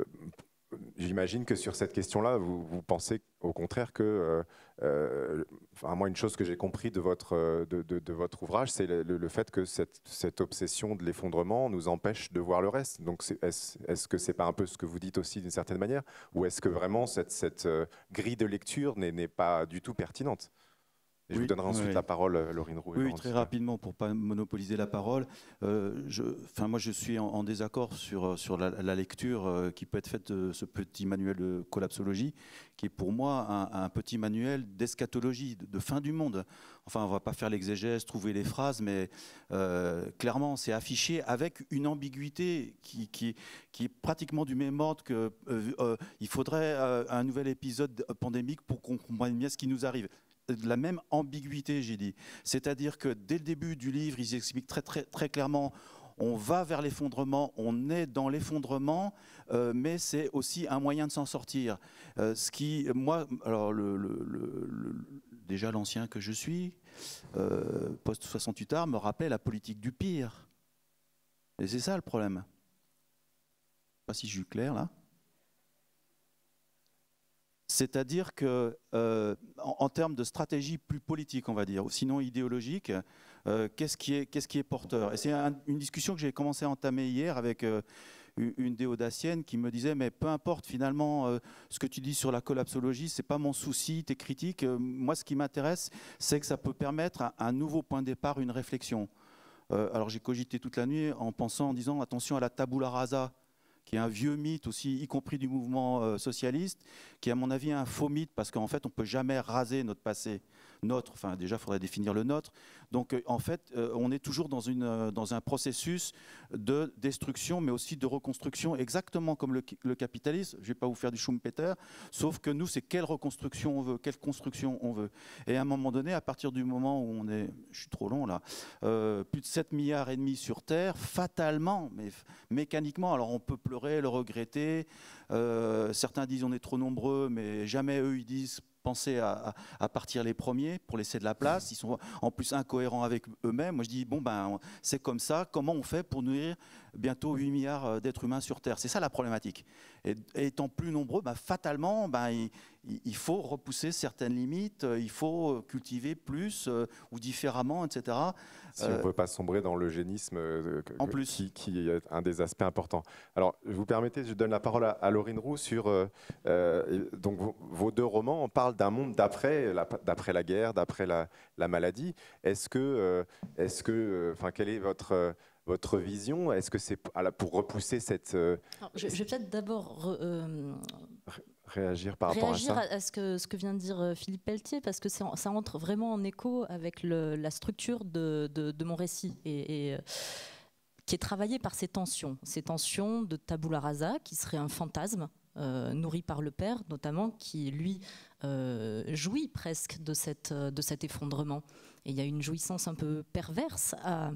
J'imagine que sur cette question-là, vous, vous pensez au contraire que, euh, euh, enfin, moi, une chose que j'ai compris de votre, de, de, de votre ouvrage, c'est le, le fait que cette, cette obsession de l'effondrement nous empêche de voir le reste. Donc, est-ce est-ce que c'est pas un peu ce que vous dites aussi d'une certaine manière, ou est-ce que vraiment cette, cette euh, grille de lecture n'est pas du tout pertinente? Et je oui, vous donnerai ensuite oui. la parole, Laurine Roux. Oui, très rapidement, pour ne pas monopoliser la parole. Euh, je, enfin, moi, je suis en, en désaccord sur, sur la, la lecture euh, qui peut être faite de ce petit manuel de collapsologie, qui est pour moi un, un petit manuel d'eschatologie, de, de fin du monde. Enfin, on ne va pas faire l'exégèse, trouver les phrases, mais euh, clairement, c'est affiché avec une ambiguïté qui, qui, qui est pratiquement du même ordre que euh, euh, il faudrait euh, un nouvel épisode pandémique pour qu'on comprenne bien ce qui nous arrive. De la même ambiguïté, j'ai dit. C'est-à-dire que dès le début du livre, ils expliquent très, très, très clairement, on va vers l'effondrement, on est dans l'effondrement, euh, mais c'est aussi un moyen de s'en sortir. Euh, ce qui, moi, alors le, le, le, le, déjà l'ancien que je suis, euh, post soixante-huit art, me rappelle la politique du pire. Et c'est ça le problème. Je ne sais pas si je suis clair là. C'est-à-dire que, euh, en, en termes de stratégie plus politique, on va dire, sinon idéologique, euh, qu'est-ce qui est, qu'est-ce qui est porteur? Et c'est un, une discussion que j'ai commencé à entamer hier avec euh, une des audaciennes qui me disait, mais peu importe finalement euh, ce que tu dis sur la collapsologie, c'est pas mon souci, tes critiques. Euh, moi, ce qui m'intéresse, c'est que ça peut permettre un, un nouveau point de départ, une réflexion. Euh, alors j'ai cogité toute la nuit en pensant, en disant, attention à la tabula rasa, qui est un vieux mythe aussi, y compris du mouvement euh, socialiste, qui est à mon avis un faux mythe, parce qu'en fait, on ne peut jamais raser notre passé. Notre, enfin déjà, il faudrait définir le nôtre. Donc, euh, en fait, euh, on est toujours dans, une, euh, dans un processus de destruction, mais aussi de reconstruction, exactement comme le, le capitalisme. Je ne vais pas vous faire du Schumpeter, sauf que nous, c'est quelle reconstruction on veut, quelle construction on veut. Et à un moment donné, à partir du moment où on est, je suis trop long là, euh, plus de sept milliards et demi sur Terre, fatalement, mais mécaniquement, alors on peut pleurer, le regretter, euh, certains disent on est trop nombreux, mais jamais eux ils disent penser à, à partir les premiers pour laisser de la place. Ils sont en plus incohérents avec eux-mêmes. Moi, je dis, bon, ben, c'est comme ça. Comment on fait pour nourrir bientôt huit milliards d'êtres humains sur Terre? C'est ça la problématique. Et, et étant plus nombreux, ben, fatalement, ben, il, il faut repousser certaines limites, il faut cultiver plus euh, ou différemment, et cetera. Si on ne veut pas sombrer dans l'eugénisme, euh, en plus. Qui, qui est un des aspects importants. Alors, vous permettez, je donne la parole à, à Laurine Roux sur euh, euh, donc vos, vos deux romans. On parle d'un monde d'après la, d'après la guerre, d'après la, la maladie. Est-ce que, euh, est-ce que, enfin, quelle est votre euh, votre vision? Est-ce que c'est pour repousser cette... Euh, Alors, je, je vais peut-être d'abord euh, réagir par réagir rapport à ça à, à ce, que, ce que vient de dire Philippe Pelletier, parce que ça entre vraiment en écho avec le, la structure de, de, de mon récit, et, et, qui est travaillée par ces tensions, ces tensions de tabula rasa, qui serait un fantasme, euh, nourri par le père notamment, qui lui euh, jouit presque de, cette, de cet effondrement. Et il y a une jouissance un peu perverse à...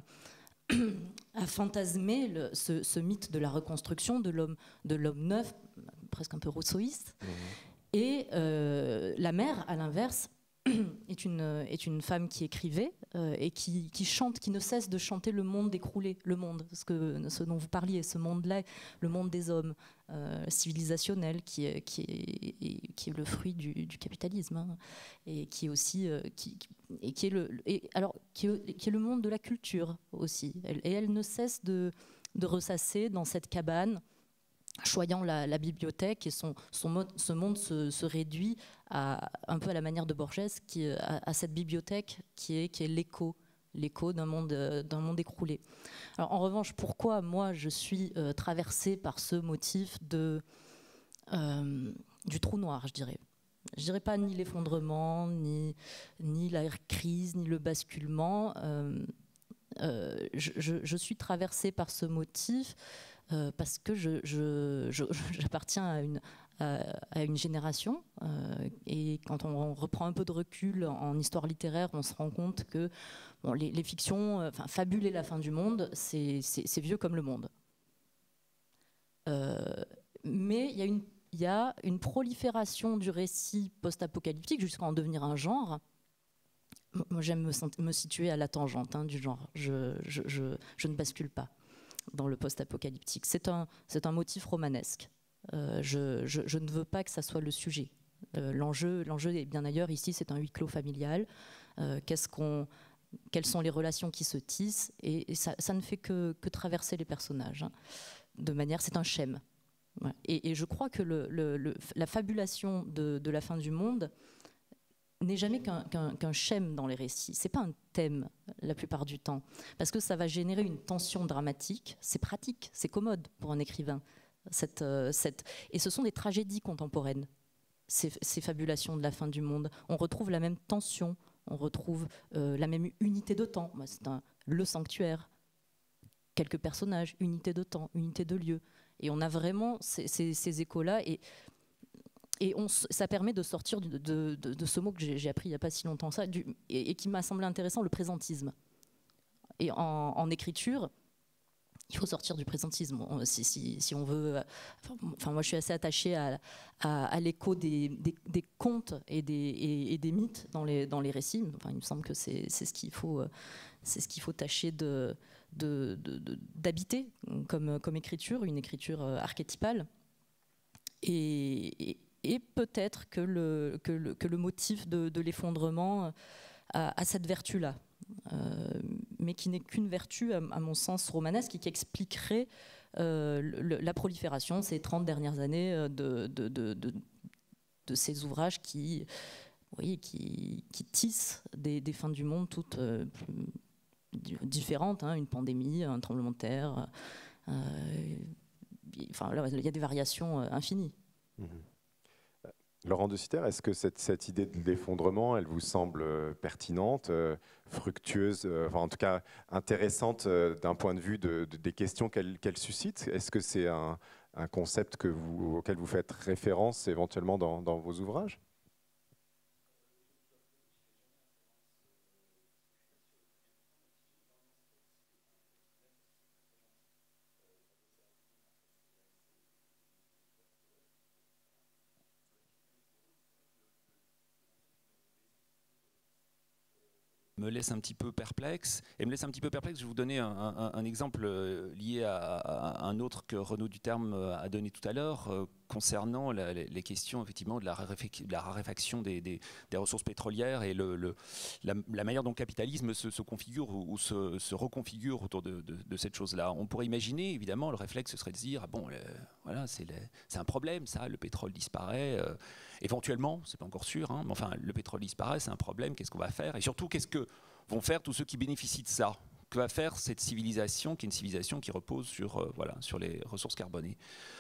à fantasmer le, ce, ce mythe de la reconstruction de l'homme, de l'homme neuf, presque un peu rousseauiste. Mmh. Et euh, la mère, à l'inverse, est une, est une femme qui écrivait euh, et qui, qui chante, qui ne cesse de chanter le monde écroulé, le monde, ce, que, ce dont vous parliez, ce monde-là, le monde des hommes euh, civilisationnel, qui est, qui, est, qui est le fruit du, du capitalisme, hein, et qui est aussi, euh, qui, et qui est le, et alors, qui est, qui est le monde de la culture aussi. Elle, et elle ne cesse de, de ressasser dans cette cabane, choyant la, la bibliothèque, et son, son mode, ce monde se, se réduit à, un peu à la manière de Borges, qui, à, à cette bibliothèque qui est, qui est l'écho, l'écho d'un monde, d'un monde écroulé. Alors, en revanche, pourquoi moi je suis euh, traversée par ce motif de, euh, du trou noir, je dirais. Je dirais pas ni l'effondrement, ni, ni la crise, ni le basculement. Euh, euh, je, je, je suis traversée par ce motif Euh, parce que je, je, je, j'appartiens à une, à, à une génération euh, et quand on, on reprend un peu de recul en histoire littéraire, on se rend compte que bon, les, les fictions, enfin, fabuler la fin du monde, c'est, c'est, c'est vieux comme le monde. Euh, mais il y a une, il y a une prolifération du récit post-apocalyptique jusqu'à en devenir un genre. Moi, j'aime me, me situer à la tangente hein, du genre. Je, je, je, je ne bascule pas dans le post-apocalyptique. C'est un, c'est un motif romanesque. Euh, je, je, je ne veux pas que ça soit le sujet. Euh, l'enjeu, l'enjeu est bien ailleurs. Ici, c'est un huis clos familial. Euh, qu'est-ce qu'on, quelles sont les relations qui se tissent? Et, et ça, ça ne fait que, que traverser les personnages. Hein. De manière, c'est un schème. Voilà. Et, et je crois que le, le, le, la fabulation de, de la fin du monde n'est jamais qu'un, qu'un, qu'un schème dans les récits. C'est pas un thème la plupart du temps, parce que ça va générer une tension dramatique. C'est pratique, c'est commode pour un écrivain. Cette, euh, cette... Et ce sont des tragédies contemporaines, ces, ces fabulations de la fin du monde. On retrouve la même tension, on retrouve euh, la même unité de temps. C'est un, le sanctuaire, quelques personnages, unité de temps, unité de lieu. Et on a vraiment ces, ces, ces échos-là. Et Et on, ça permet de sortir de, de, de, de ce mot que j'ai, j'ai appris il n'y a pas si longtemps ça, du, et, et qui m'a semblé intéressant, le présentisme. Et en, en écriture, il faut sortir du présentisme. On, si, si, si on veut, enfin moi je suis assez attachée à, à, à l'écho des, des, des contes et des, et, et des mythes dans les, dans les récits. Enfin, il me semble que c'est, c'est ce qu'il faut, c'est ce qu'il faut tâcher de, de, de, de, d'habiter comme, comme écriture, une écriture archétypale. Et, et Et peut-être que le, que le, que le motif de, de l'effondrement a, a cette vertu-là, euh, mais qui n'est qu'une vertu, à, à mon sens, romanesque, et qui expliquerait euh, le, la prolifération ces trente dernières années de, de, de, de, de ces ouvrages qui, oui, qui, qui tissent des, des fins du monde toutes euh, différentes, hein, une pandémie, un tremblement de terre. Euh, enfin, là, il y a des variations infinies. Mmh. Laurent de Sutter, est-ce que cette, cette idée de l'effondrement, elle vous semble pertinente, euh, fructueuse, euh, enfin en tout cas intéressante euh, d'un point de vue de, de, des questions qu'elle, qu'elle suscite? Est-ce que c'est un, un concept que vous, auquel vous faites référence éventuellement dans, dans vos ouvrages? me laisse un petit peu perplexe. Et me laisse un petit peu perplexe, je vais vous donner un, un, un exemple lié à, à un autre que Renaud Duterme a donné tout à l'heure. concernant la, les questions effectivement de la, de la raréfaction des, des, des ressources pétrolières et le, le, la, la manière dont le capitalisme se, se configure ou, ou se, se reconfigure autour de, de, de cette chose-là. On pourrait imaginer, évidemment, le réflexe serait de se dire, ah bon, le, voilà, c'est un problème, ça, le pétrole disparaît. Euh, éventuellement, c'est pas encore sûr, hein, mais enfin, le pétrole disparaît, c'est un problème, qu'est-ce qu'on va faire? Et surtout, qu'est-ce que vont faire tous ceux qui bénéficient de ça? Que va faire cette civilisation, qui est une civilisation qui repose sur, euh, voilà, sur les ressources carbonées?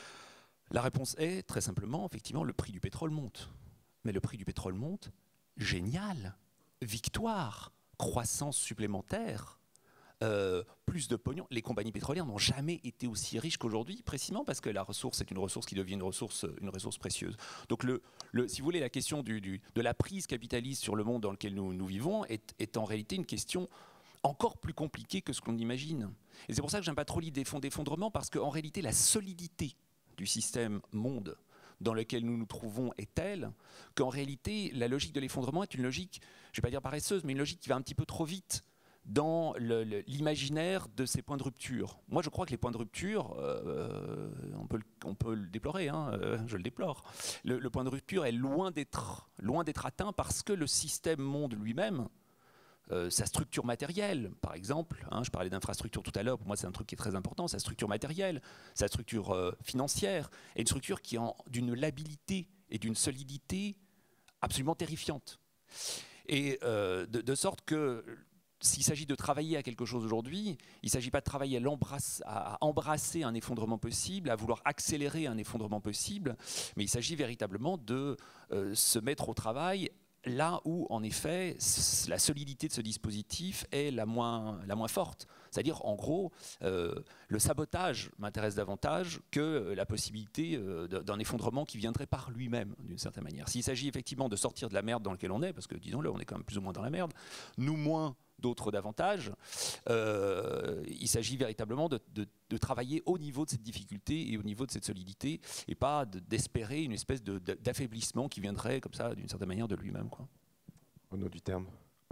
La réponse est, très simplement, effectivement, le prix du pétrole monte. Mais le prix du pétrole monte, génial, victoire, croissance supplémentaire, euh, plus de pognon. Les compagnies pétrolières n'ont jamais été aussi riches qu'aujourd'hui, précisément parce que la ressource est une ressource qui devient une ressource, une ressource précieuse. Donc, le, le, si vous voulez, la question du, du, de la prise capitaliste sur le monde dans lequel nous, nous vivons est, est en réalité une question encore plus compliquée que ce qu'on imagine. Et c'est pour ça que j'aime pas trop l'idée d'effondrement, parce qu'en réalité, la solidité du système monde dans lequel nous nous trouvons est telle qu'en réalité, la logique de l'effondrement est une logique, je ne vais pas dire paresseuse, mais une logique qui va un petit peu trop vite dans l'imaginaire de ces points de rupture. Moi, je crois que les points de rupture, euh, on, peut, on peut le déplorer, hein, euh, je le déplore. Le, le point de rupture est loin d'être loin d'être atteint parce que le système monde lui-même, Euh, sa structure matérielle, par exemple, hein, je parlais d'infrastructure tout à l'heure, pour moi c'est un truc qui est très important, sa structure matérielle, sa structure euh, financière, est une structure qui est d'une labilité et d'une solidité absolument terrifiante. Et euh, de, de sorte que s'il s'agit de travailler à quelque chose aujourd'hui, il ne s'agit pas de travailler à, à embrasser un effondrement possible, à vouloir accélérer un effondrement possible, mais il s'agit véritablement de euh, se mettre au travail là où, en effet, la solidité de ce dispositif est la moins, la moins forte. C'est-à-dire, en gros, euh, le sabotage m'intéresse davantage que la possibilité euh, d'un effondrement qui viendrait par lui-même, d'une certaine manière. S'il s'agit effectivement de sortir de la merde dans laquelle on est, parce que, disons-le, on est quand même plus ou moins dans la merde, nous moins, d'autres davantage, euh, il s'agit véritablement de, de, de travailler au niveau de cette difficulté et au niveau de cette solidité, et pas d'espérer une espèce d'affaiblissement qui viendrait comme ça, d'une certaine manière, de lui-même. Au nom du terme.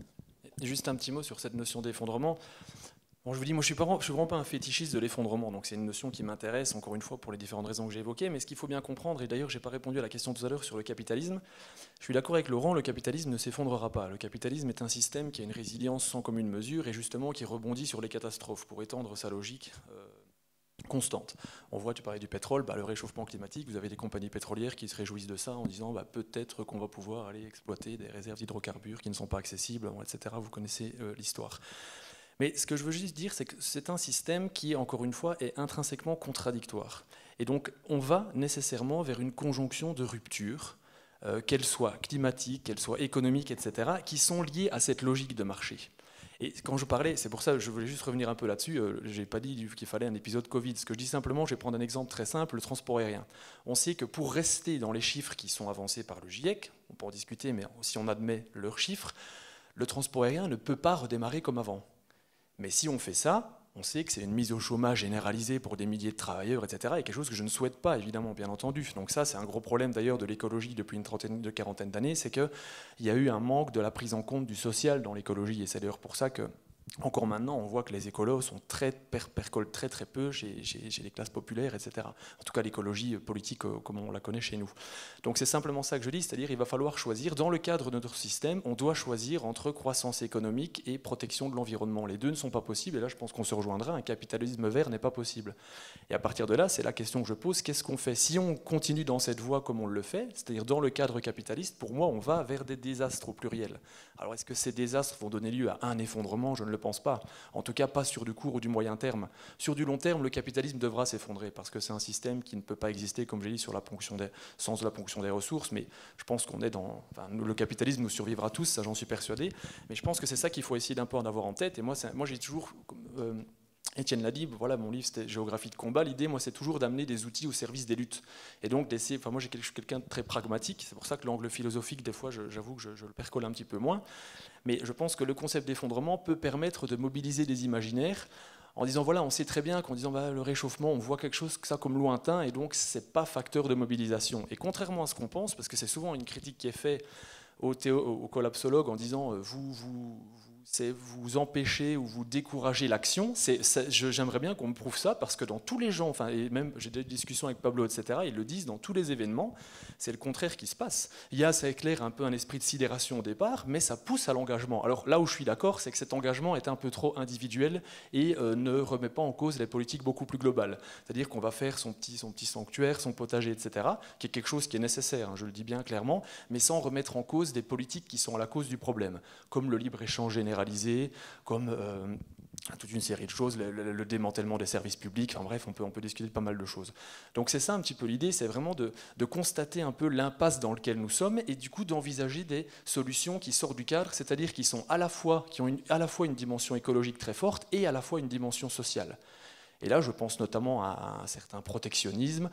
Juste un petit mot sur cette notion d'effondrement. Bon, je vous dis, moi je ne suis, suis vraiment pas un fétichiste de l'effondrement, donc c'est une notion qui m'intéresse, encore une fois, pour les différentes raisons que j'ai évoquées, mais ce qu'il faut bien comprendre, et d'ailleurs je n'ai pas répondu à la question tout à l'heure sur le capitalisme, je suis d'accord avec Laurent, le capitalisme ne s'effondrera pas. Le capitalisme est un système qui a une résilience sans commune mesure et justement qui rebondit sur les catastrophes pour étendre sa logique euh, constante. On voit, tu parlais du pétrole, bah, le réchauffement climatique, vous avez des compagnies pétrolières qui se réjouissent de ça en disant bah, peut-être qu'on va pouvoir aller exploiter des réserves d'hydrocarbures qui ne sont pas accessibles, et cetera. Vous connaissez euh, l'histoire. Mais ce que je veux juste dire, c'est que c'est un système qui, encore une fois, est intrinsèquement contradictoire. Et donc, on va nécessairement vers une conjonction de ruptures, euh, qu'elles soient climatiques, qu'elles soient économiques, et cetera, qui sont liées à cette logique de marché. Et quand je parlais, c'est pour ça que je voulais juste revenir un peu là-dessus, euh, je n'ai pas dit qu'il fallait un épisode Covid. Ce que je dis simplement, je vais prendre un exemple très simple, le transport aérien. On sait que pour rester dans les chiffres qui sont avancés par le GIEC, on peut en discuter, mais si on admet leurs chiffres, le transport aérien ne peut pas redémarrer comme avant. Mais si on fait ça, on sait que c'est une mise au chômage généralisée pour des milliers de travailleurs, et cetera, et quelque chose que je ne souhaite pas, évidemment, bien entendu. Donc ça, c'est un gros problème d'ailleurs de l'écologie depuis une trentaine, de quarantaine d'années, c'est qu'il y a eu un manque de la prise en compte du social dans l'écologie, et c'est d'ailleurs pour ça que, encore maintenant, on voit que les écolos sont très, per, percolent très très peu chez, chez, chez les classes populaires, et cetera. En tout cas, l'écologie politique euh, comme on la connaît chez nous. Donc c'est simplement ça que je dis, c'est-à-dire il va falloir choisir, dans le cadre de notre système, on doit choisir entre croissance économique et protection de l'environnement. Les deux ne sont pas possibles, et là je pense qu'on se rejoindra, un capitalisme vert n'est pas possible. Et à partir de là, c'est la question que je pose, qu'est-ce qu'on fait? Si on continue dans cette voie comme on le fait, c'est-à-dire dans le cadre capitaliste, pour moi, on va vers des désastres au pluriel. Alors est-ce que ces désastres vont donner lieu à un effondrement? Je ne le pense pas. En tout cas, pas sur du court ou du moyen terme. Sur du long terme, le capitalisme devra s'effondrer parce que c'est un système qui ne peut pas exister, comme j'ai dit, sur la ponction des, sans la ponction des ressources. Mais je pense qu'on est dans... Enfin, le capitalisme nous survivra tous, ça j'en suis persuadé. Mais je pense que c'est ça qu'il faut essayer d'un peu en avoir en tête. Et moi, moi j'ai toujours... Euh, Étienne l'a dit, voilà, mon livre c'était Géographie de combat. L'idée, moi, c'est toujours d'amener des outils au service des luttes. Et donc d'essayer, enfin moi je suis quelqu'un de très pragmatique, c'est pour ça que l'angle philosophique, des fois, j'avoue que je, je le percole un petit peu moins. Mais je pense que le concept d'effondrement peut permettre de mobiliser des imaginaires en disant, voilà, on sait très bien qu'en disant bah, le réchauffement, on voit quelque chose que ça comme lointain, et donc c'est pas facteur de mobilisation. Et contrairement à ce qu'on pense, parce que c'est souvent une critique qui est faite aux, théo, aux collapsologues en disant, vous, vous c'est vous empêcher ou vous décourager l'action. J'aimerais bien qu'on me prouve ça, parce que dans tous les gens, enfin, et même j'ai des discussions avec Pablo, et cetera, ils le disent, dans tous les événements, c'est le contraire qui se passe. Il y a, ça éclaire un peu un esprit de sidération au départ, mais ça pousse à l'engagement. Alors là où je suis d'accord, c'est que cet engagement est un peu trop individuel et euh, ne remet pas en cause les politiques beaucoup plus globales. C'est-à-dire qu'on va faire son petit, son petit sanctuaire, son potager, et cetera, qui est quelque chose qui est nécessaire, hein, je le dis bien clairement, mais sans remettre en cause des politiques qui sont à la cause du problème, comme le libre-échange généralisé, comme euh, toute une série de choses, le, le, le démantèlement des services publics, enfin bref, on peut, on peut discuter de pas mal de choses. Donc c'est ça un petit peu l'idée, c'est vraiment de, de constater un peu l'impasse dans laquelle nous sommes et du coup d'envisager des solutions qui sortent du cadre, c'est-à-dire qui sont à la fois, qui ont une, à la fois une dimension écologique très forte et à la fois une dimension sociale. Et là, je pense notamment à un certain protectionnisme,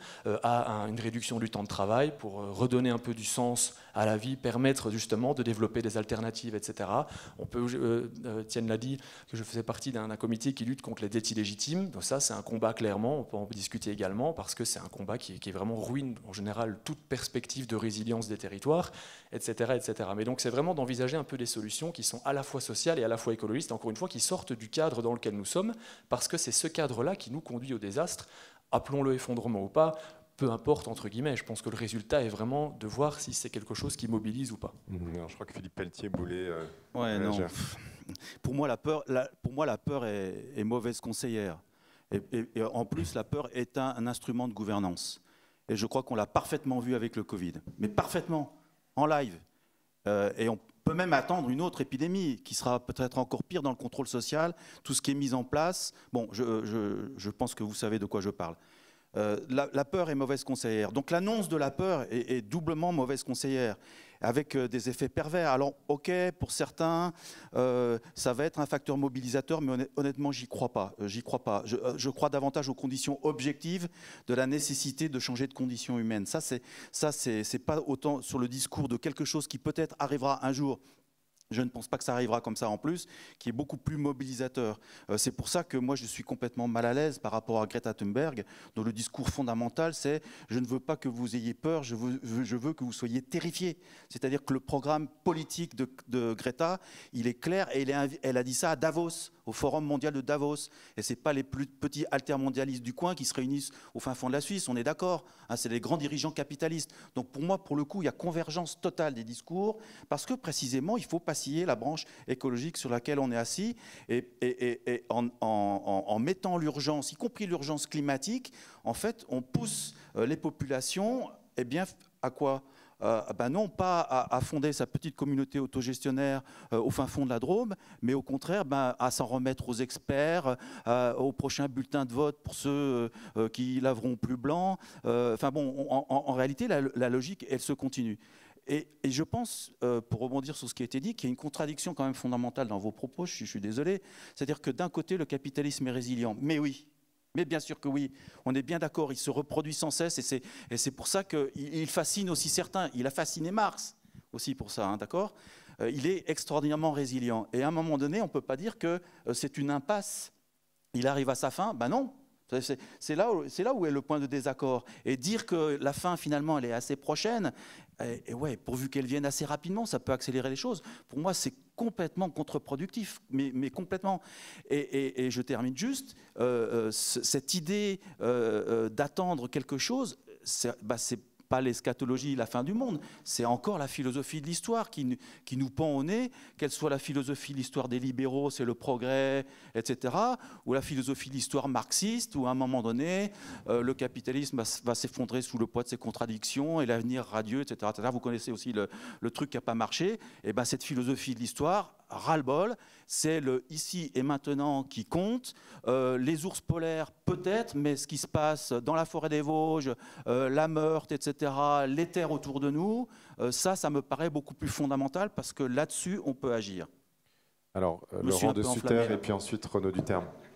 à une réduction du temps de travail pour redonner un peu du sens à la vie, permettre justement de développer des alternatives, et cetera. On peut, euh, Tienne l'a dit, que je faisais partie d'un comité qui lutte contre les dettes illégitimes. Donc ça, c'est un combat clairement, on peut en discuter également, parce que c'est un combat qui, qui est vraiment ruine, en général, toute perspective de résilience des territoires, et cetera, et cetera. Mais donc c'est vraiment d'envisager un peu des solutions qui sont à la fois sociales et à la fois écologistes, encore une fois, qui sortent du cadre dans lequel nous sommes, parce que c'est ce cadre-là qui nous conduit au désastre, appelons-le effondrement ou pas, peu importe, entre guillemets. Je pense que le résultat est vraiment de voir si c'est quelque chose qui mobilise ou pas. Non, je crois que Philippe Pelletier voulait... Euh, ouais, non. Pour moi, la peur, la, pour moi, la peur est, est mauvaise conseillère. Et, et, et en plus, la peur est un, un instrument de gouvernance. Et je crois qu'on l'a parfaitement vu avec le Covid. Mais parfaitement, en live. Euh, et on peut même attendre une autre épidémie qui sera peut-être encore pire dans le contrôle social, tout ce qui est mis en place. Bon, je, je, je pense que vous savez de quoi je parle. Euh, la, la peur est mauvaise conseillère. Donc l'annonce de la peur est, est doublement mauvaise conseillère, avec euh, des effets pervers. Alors, ok, pour certains, euh, ça va être un facteur mobilisateur, mais honnêtement, j'y crois pas. J'y crois pas. Je, je crois davantage aux conditions objectives de la nécessité de changer de conditions humaines. Ça, c'est, ça, c'est, c'est pas autant sur le discours de quelque chose qui peut-être arrivera un jour. Je ne pense pas que ça arrivera comme ça en plus, qui est beaucoup plus mobilisateur. Euh, c'est pour ça que moi je suis complètement mal à l'aise par rapport à Greta Thunberg, dont le discours fondamental c'est « je ne veux pas que vous ayez peur, je veux, je veux que vous soyez terrifiés ». C'est-à-dire que le programme politique de, de Greta, il est clair et il est, elle a dit ça à Davos, au Forum mondial de Davos. Et ce n'est pas les plus petits altermondialistes du coin qui se réunissent au fin fond de la Suisse, on est d'accord, hein, c'est les grands dirigeants capitalistes. Donc pour moi, pour le coup, il y a convergence totale des discours, parce que précisément, il faut paciller la branche écologique sur laquelle on est assis, et, et, et, et en, en, en mettant l'urgence, y compris l'urgence climatique, en fait, on pousse les populations, eh bien, à quoi ? Euh, ben non pas à, à fonder sa petite communauté autogestionnaire euh, au fin fond de la Drôme, mais au contraire ben, à s'en remettre aux experts, euh, au prochain bulletin de vote pour ceux euh, qui laveront plus blanc. Euh, enfin bon, on, en, en réalité, la, la logique, elle se continue. Et, et je pense, euh, pour rebondir sur ce qui a été dit, qu'il y a une contradiction quand même fondamentale dans vos propos, je, je suis désolé, c'est-à-dire que d'un côté, le capitalisme est résilient, mais oui, mais bien sûr que oui, on est bien d'accord, il se reproduit sans cesse et c'est pour ça qu'il fascine aussi certains. Il a fasciné Marx aussi pour ça, hein, d'accord ? euh, Il est extraordinairement résilient. Et à un moment donné, on ne peut pas dire que euh, c'est une impasse. Il arrive à sa fin, ben non. C'est là, là où est le point de désaccord. Et dire que la fin, finalement, elle est assez prochaine, et, et ouais, pourvu qu'elle vienne assez rapidement, ça peut accélérer les choses. Pour moi, c'est complètement contre-productif, mais, mais complètement. Et, et, et je termine juste, euh, euh, cette idée euh, euh, d'attendre quelque chose, c'est bah, pas l'eschatologie, la fin du monde, c'est encore la philosophie de l'histoire qui, qui nous pend au nez, qu'elle soit la philosophie de l'histoire des libéraux, c'est le progrès, et cetera, ou la philosophie de l'histoire marxiste, où à un moment donné, euh, le capitalisme va, va s'effondrer sous le poids de ses contradictions et l'avenir radieux, et cetera, et cetera. Vous connaissez aussi le, le truc qui n'a pas marché. Et ben, cette philosophie de l'histoire, ras-le-bol, c'est le ici et maintenant qui compte. Euh, les ours polaires, peut-être, mais ce qui se passe dans la forêt des Vosges, euh, la Meurthe, et cetera, les terres autour de nous, euh, ça, ça me paraît beaucoup plus fondamental parce que là-dessus, on peut agir. Alors, euh, Laurent de Sutter et puis ensuite Renaud Duterme.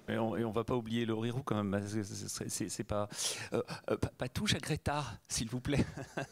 Et on, et on va pas oublier le Rirou quand même. C'est pas, euh, pas, pas touche à Greta, s'il vous plaît.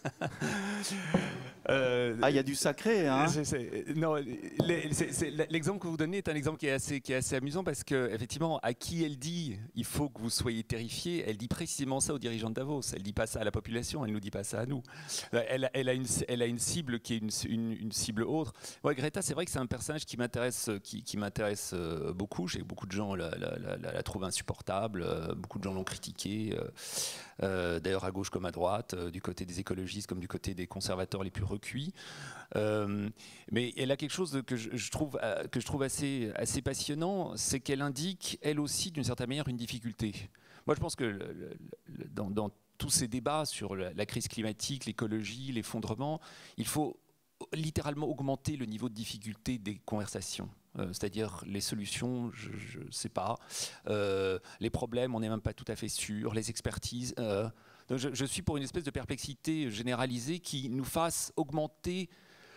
euh, ah, il y a du sacré, hein. c'est, c'est, non, l'exemple que vous donnez est un exemple qui est assez, qui est assez amusant parce que effectivement, à qui elle dit il faut que vous soyez terrifiés, elle dit précisément ça aux dirigeants de Davos. Elle dit pas ça à la population, elle nous dit pas ça à nous. Elle, elle a une, elle a une cible qui est une, une, une cible autre. Ouais, Greta, c'est vrai que c'est un personnage qui m'intéresse, qui, qui m'intéresse beaucoup. J'ai beaucoup de gens la, la, la, la, la trouvent insupportable. Euh, beaucoup de gens l'ont critiquée. Euh, euh, d'ailleurs, à gauche comme à droite, euh, du côté des écologistes comme du côté des conservateurs les plus recuits. Euh, mais elle a quelque chose que je, je trouve, euh, que je trouve assez, assez passionnant, c'est qu'elle indique, elle aussi, d'une certaine manière, une difficulté. Moi, je pense que le, le, dans, dans tous ces débats sur la, la crise climatique, l'écologie, l'effondrement, il faut littéralement augmenter le niveau de difficulté des conversations. Euh, c'est-à-dire les solutions, je ne sais pas, euh, les problèmes, on n'est même pas tout à fait sûr, les expertises. Euh, donc je, je suis pour une espèce de perplexité généralisée qui nous fasse augmenter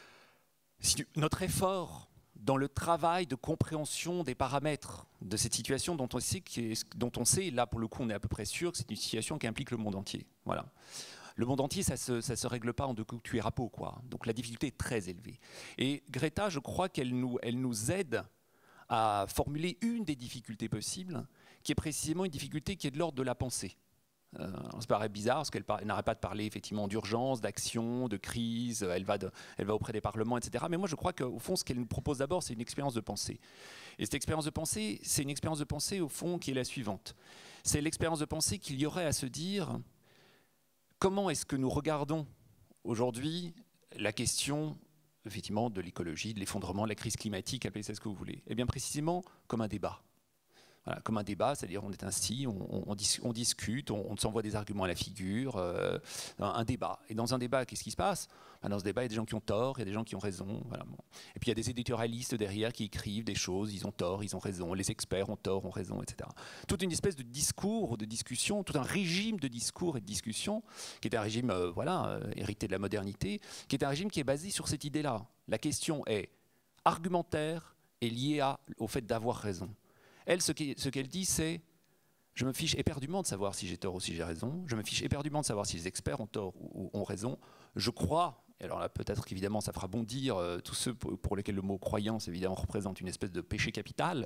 notre effort dans le travail de compréhension des paramètres de cette situation dont on sait, dont on sait, là pour le coup on est à peu près sûr que c'est une situation qui implique le monde entier. Voilà. Le monde entier, ça ne se, ça se règle pas en deux coups de cuillère à peau, quoi. Donc la difficulté est très élevée. Et Greta, je crois qu'elle nous, elle nous aide à formuler une des difficultés possibles, qui est précisément une difficulté qui est de l'ordre de la pensée. Euh, ça paraît bizarre, parce qu'elle n'arrête pas de parler effectivement d'urgence, d'action, de crise, elle va, de, elle va auprès des parlements, et cetera. Mais moi, je crois qu'au fond, ce qu'elle nous propose d'abord, c'est une expérience de pensée. Et cette expérience de pensée, c'est une expérience de pensée, au fond, qui est la suivante. C'est l'expérience de pensée qu'il y aurait à se dire... Comment est-ce que nous regardons aujourd'hui la question effectivement, de l'écologie, de l'effondrement, de la crise climatique, appelez ça ce que vous voulez? Eh bien précisément comme un débat. Voilà, comme un débat, c'est-à-dire on est ainsi, on, on, on discute, on, on s'envoie des arguments à la figure, euh, un, un débat. Et dans un débat, qu'est-ce qui se passe? Ben dans ce débat, il y a des gens qui ont tort, il y a des gens qui ont raison. Voilà. Et puis il y a des éditorialistes derrière qui écrivent des choses, ils ont tort, ils ont raison, les experts ont tort, ont raison, et cetera. Toute une espèce de discours, de discussion, tout un régime de discours et de discussion, qui est un régime euh, voilà, euh, hérité de la modernité, qui est un régime qui est basé sur cette idée-là. La question est argumentaire et liée à, au fait d'avoir raison. Elle, ce qu'elle ce qu'elle dit, c'est « je me fiche éperdument de savoir si j'ai tort ou si j'ai raison, je me fiche éperdument de savoir si les experts ont tort ou ont raison, je crois », et alors là peut-être qu'évidemment ça fera bondir euh, tous ceux pour, pour lesquels le mot « croyance » évidemment représente une espèce de péché capital,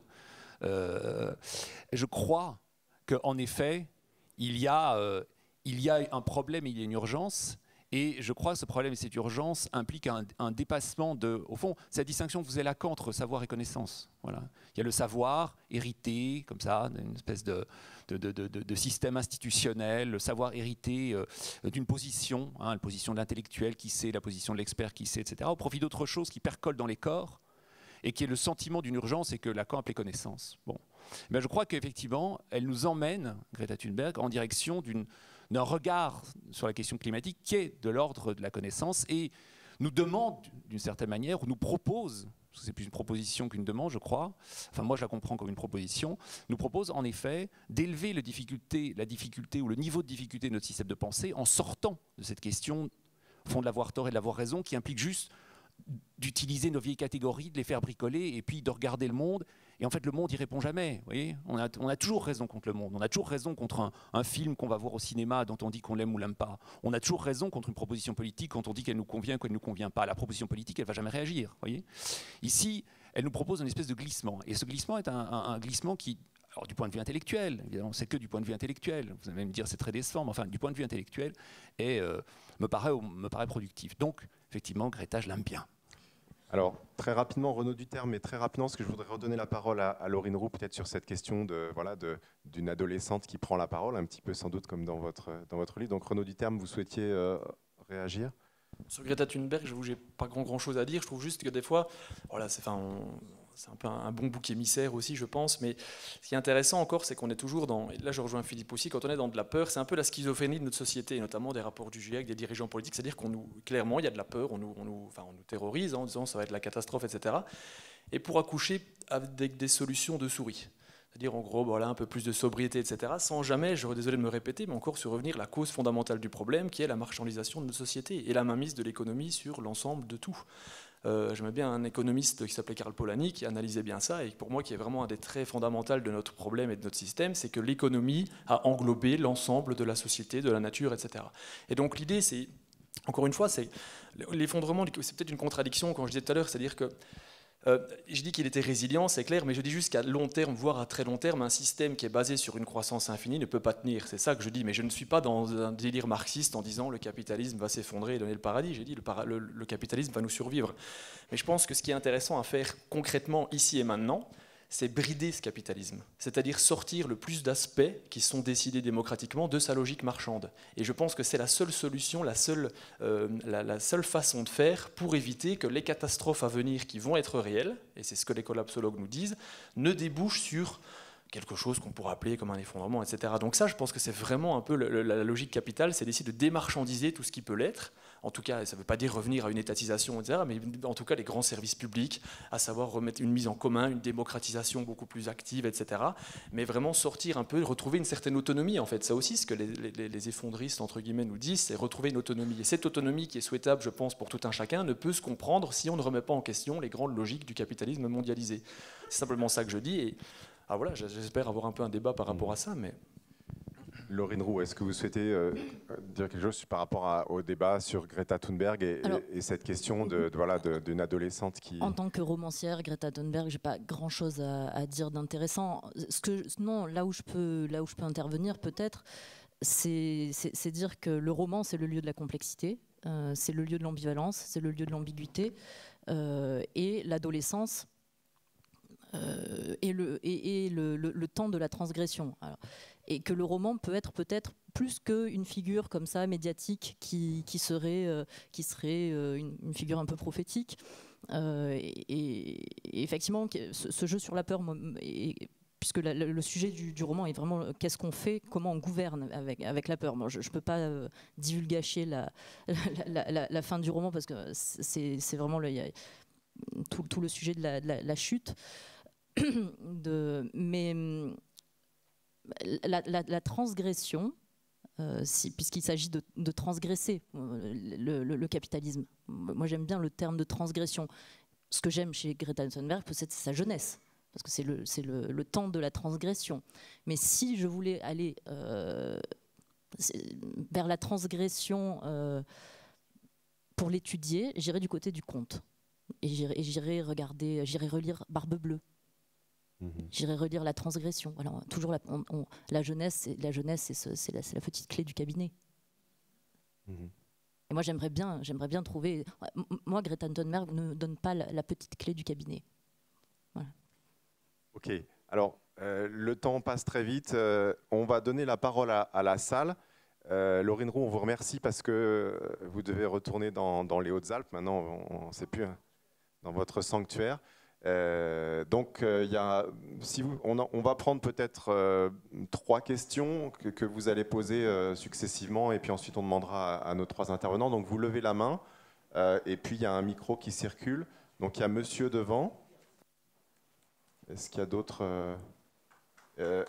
euh, je crois qu'en effet, il y, a, euh, il y a un problème et il y a une urgence. Et je crois que ce problème et cette urgence impliquent un, un dépassement de, au fond, cette distinction que faisait Lacan entre savoir et connaissance. Voilà. Il y a le savoir hérité, comme ça, d'une espèce de, de, de, de, de système institutionnel, le savoir hérité euh, d'une position, hein, la position de l'intellectuel qui sait, la position de l'expert qui sait, et cetera, au profit d'autre chose qui percole dans les corps et qui est le sentiment d'une urgence et que Lacan appelait connaissance. Bon. Mais je crois qu'effectivement, elle nous emmène, Greta Thunberg, en direction d'une d'un regard sur la question climatique qui est de l'ordre de la connaissance et nous demande d'une certaine manière, ou nous propose, parce que c'est plus une proposition qu'une demande je crois, enfin moi je la comprends comme une proposition, nous propose en effet d'élever la difficulté, la difficulté ou le niveau de difficulté de notre système de pensée en sortant de cette question au fond de l'avoir tort et de l'avoir raison qui implique juste d'utiliser nos vieilles catégories, de les faire bricoler et puis de regarder le monde. Et en fait, le monde n'y répond jamais. Vous voyez, on a, on a toujours raison contre le monde. On a toujours raison contre un, un film qu'on va voir au cinéma dont on dit qu'on l'aime ou l'aime pas. On a toujours raison contre une proposition politique quand on dit qu'elle nous convient ou qu'elle ne nous convient pas. La proposition politique, elle ne va jamais réagir. Vous voyez, ici, elle nous propose une espèce de glissement. Et ce glissement est un, un, un glissement qui, alors du point de vue intellectuel, évidemment, c'est que du point de vue intellectuel. Vous allez me dire c'est très décevant, mais enfin, du point de vue intellectuel, et, euh, me, paraît, me paraît productif. Donc, effectivement, Greta, je l'aime bien. Alors, très rapidement, Renaud Duterme, mais très rapidement, parce que je voudrais redonner la parole à, à Laurine Roux, peut-être sur cette question de, voilà, de, d'une adolescente qui prend la parole, un petit peu sans doute comme dans votre, dans votre livre. Donc, Renaud Duterme, vous souhaitiez euh, réagir ? Sur Greta Thunberg, je n'ai pas grand, grand chose à dire. Je trouve juste que des fois, voilà, c'est, enfin, on, c'est un peu un, un bon bouc émissaire aussi, je pense. Mais ce qui est intéressant encore, c'est qu'on est toujours dans, et là je rejoins Philippe aussi, quand on est dans de la peur, c'est un peu la schizophrénie de notre société, et notamment des rapports du GIEC, des dirigeants politiques. C'est-à-dire qu'on nous, clairement, il y a de la peur, on nous, on nous, enfin, on nous terrorise en disant ça va être la catastrophe, et cetera. Et pour accoucher avec des, des solutions de souris. C'est-à-dire en gros, voilà, un peu plus de sobriété, et cetera, sans jamais, je suis désolé de me répéter, mais encore sur revenir la cause fondamentale du problème, qui est la marchandisation de notre société et la mainmise de l'économie sur l'ensemble de tout. Euh, J'aimais bien un économiste qui s'appelait Karl Polanyi qui analysait bien ça, et pour moi qui est vraiment un des traits fondamentaux de notre problème et de notre système, c'est que l'économie a englobé l'ensemble de la société, de la nature, et cetera. Et donc l'idée, c'est, encore une fois, c'est l'effondrement, c'est peut-être une contradiction quand je disais tout à l'heure, c'est-à-dire que Euh, je dis qu'il était résilient, c'est clair, mais je dis juste qu'à long terme, voire à très long terme, un système qui est basé sur une croissance infinie ne peut pas tenir. C'est ça que je dis, mais je ne suis pas dans un délire marxiste en disant le capitalisme va s'effondrer et donner le paradis. J'ai dit le, para le, le capitalisme va nous survivre. Mais je pense que ce qui est intéressant à faire concrètement ici et maintenant, c'est brider ce capitalisme, c'est-à-dire sortir le plus d'aspects qui sont décidés démocratiquement de sa logique marchande. Et je pense que c'est la seule solution, la seule, euh, la, la seule façon de faire pour éviter que les catastrophes à venir qui vont être réelles, et c'est ce que les collapsologues nous disent, ne débouchent sur quelque chose qu'on pourrait appeler comme un effondrement, et cetera. Donc ça, je pense que c'est vraiment un peu le, le, la logique capitale, c'est d'essayer de démarchandiser tout ce qui peut l'être. En tout cas, ça ne veut pas dire revenir à une étatisation, et cetera, mais en tout cas les grands services publics, à savoir remettre une mise en commun, une démocratisation beaucoup plus active, et cetera. Mais vraiment sortir un peu, retrouver une certaine autonomie, en fait. Ça aussi, ce que les, les, les effondristes, entre guillemets, nous disent, c'est retrouver une autonomie. Et cette autonomie qui est souhaitable, je pense, pour tout un chacun, ne peut se comprendre si on ne remet pas en question les grandes logiques du capitalisme mondialisé. C'est simplement ça que je dis. Et ah, voilà, j'espère avoir un peu un débat par rapport à ça, mais... Laurine Roux, est-ce que vous souhaitez euh, dire quelque chose par rapport à, au débat sur Greta Thunberg et, Alors, et, et cette question de, de, voilà, de, d'une adolescente qui... En tant que romancière, Greta Thunberg, j'ai pas grand-chose à, à dire d'intéressant. Ce que, non, là où je peux, là où je peux intervenir peut-être, c'est, c'est, c'est dire que le roman, c'est le lieu de la complexité, euh, c'est le lieu de l'ambivalence, c'est le lieu de l'ambiguïté, euh, et l'adolescence euh, et, le, et, et le, le, le temps de la transgression. Alors, et que le roman peut être peut-être plus qu'une figure comme ça, médiatique, qui, qui serait, euh, qui serait euh, une, une figure un peu prophétique. Euh, et, et effectivement, ce, ce jeu sur la peur, et, puisque la, le, le sujet du, du roman est vraiment qu'est-ce qu'on fait, comment on gouverne avec, avec la peur. Moi, je ne peux pas euh, divulgacher la, la, la, la fin du roman, parce que c'est, c'est vraiment le, y a tout, tout le sujet de la, de la, la chute. de, mais... La, la, la transgression, euh, si, puisqu'il s'agit de, de transgresser euh, le, le, le capitalisme. Moi, j'aime bien le terme de transgression. Ce que j'aime chez Greta Thunberg, c'est sa jeunesse, parce que c'est le, c'est le, le temps de la transgression. Mais si je voulais aller euh, vers la transgression euh, pour l'étudier, j'irais du côté du conte. Et j'irais, et j'irais regarder, j'irais relire Barbe Bleue. J'irai relire La Transgression. Alors, toujours la, on, on, la jeunesse, la jeunesse, c'est, ce, c'est, la, c'est la petite clé du cabinet. Mmh. Et moi, j'aimerais bien, j'aimerais bien trouver. Moi, Greta Thunberg ne donne pas la, la petite clé du cabinet. Voilà. Ok. Alors, euh, le temps passe très vite. Euh, on va donner la parole à, à la salle. Euh, Laurine Roux, on vous remercie parce que vous devez retourner dans, dans les Hautes-Alpes. Maintenant, on ne sait plus, hein, dans votre sanctuaire. Euh, donc, euh, y a, si vous, on, a, on va prendre peut-être euh, trois questions que, que vous allez poser euh, successivement, et puis ensuite on demandera à, à nos trois intervenants. Donc, vous levez la main, euh, et puis il y a un micro qui circule. Donc, il y a monsieur devant. Est-ce qu'il y a d'autres euh, euh,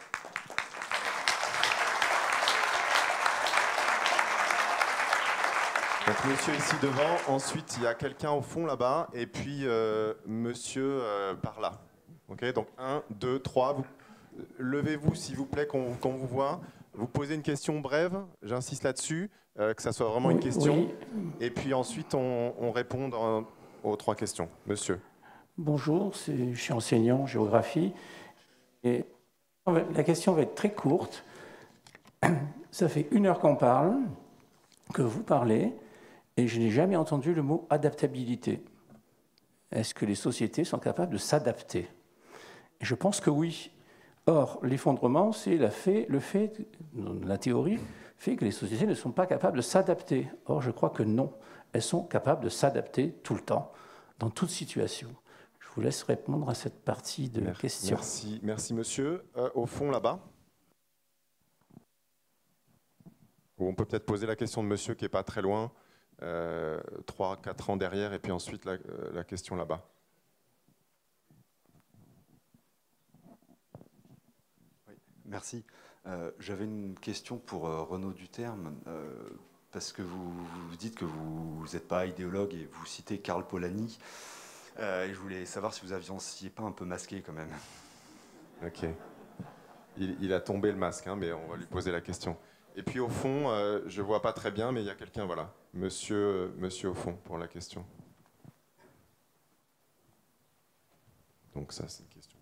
Donc monsieur ici devant, ensuite il y a quelqu'un au fond là-bas, et puis euh, monsieur euh, par là. Ok, donc un, deux, trois, vous, levez-vous s'il vous plaît qu'on, qu'on vous voit. Vous posez une question brève, j'insiste là-dessus, euh, que ça soit vraiment oui, une question, oui. Et puis ensuite on, on répond dans, aux trois questions. Monsieur. Bonjour, c'est, je suis enseignant en géographie, et la question va être très courte. Ça fait une heure qu'on parle, que vous parlez, et je n'ai jamais entendu le mot adaptabilité. Est-ce que les sociétés sont capables de s'adapter? Et je pense que oui. Or, l'effondrement, c'est la fait, le fait, la théorie fait que les sociétés ne sont pas capables de s'adapter. Or, je crois que non. Elles sont capables de s'adapter tout le temps, dans toute situation. Je vous laisse répondre à cette partie de merci, questions. Merci, merci monsieur. Euh, au fond, là-bas. On peut peut-être poser la question de monsieur qui n'est pas très loin. Euh, trois, quatre ans derrière, et puis ensuite la, euh, la question là-bas. Oui, merci. Euh, j'avais une question pour euh, Renaud Duterme. Euh, parce que vous, vous dites que vous n'êtes pas idéologue et vous citez Karl Polanyi. Euh, et je voulais savoir si vous aviez pas un peu masqué quand même. Ok. Il, il a tombé le masque, hein, mais on va lui poser la question. Et puis au fond, euh, je ne vois pas très bien, mais il y a quelqu'un, voilà. Monsieur, monsieur au fond, pour la question. Donc ça, c'est une question.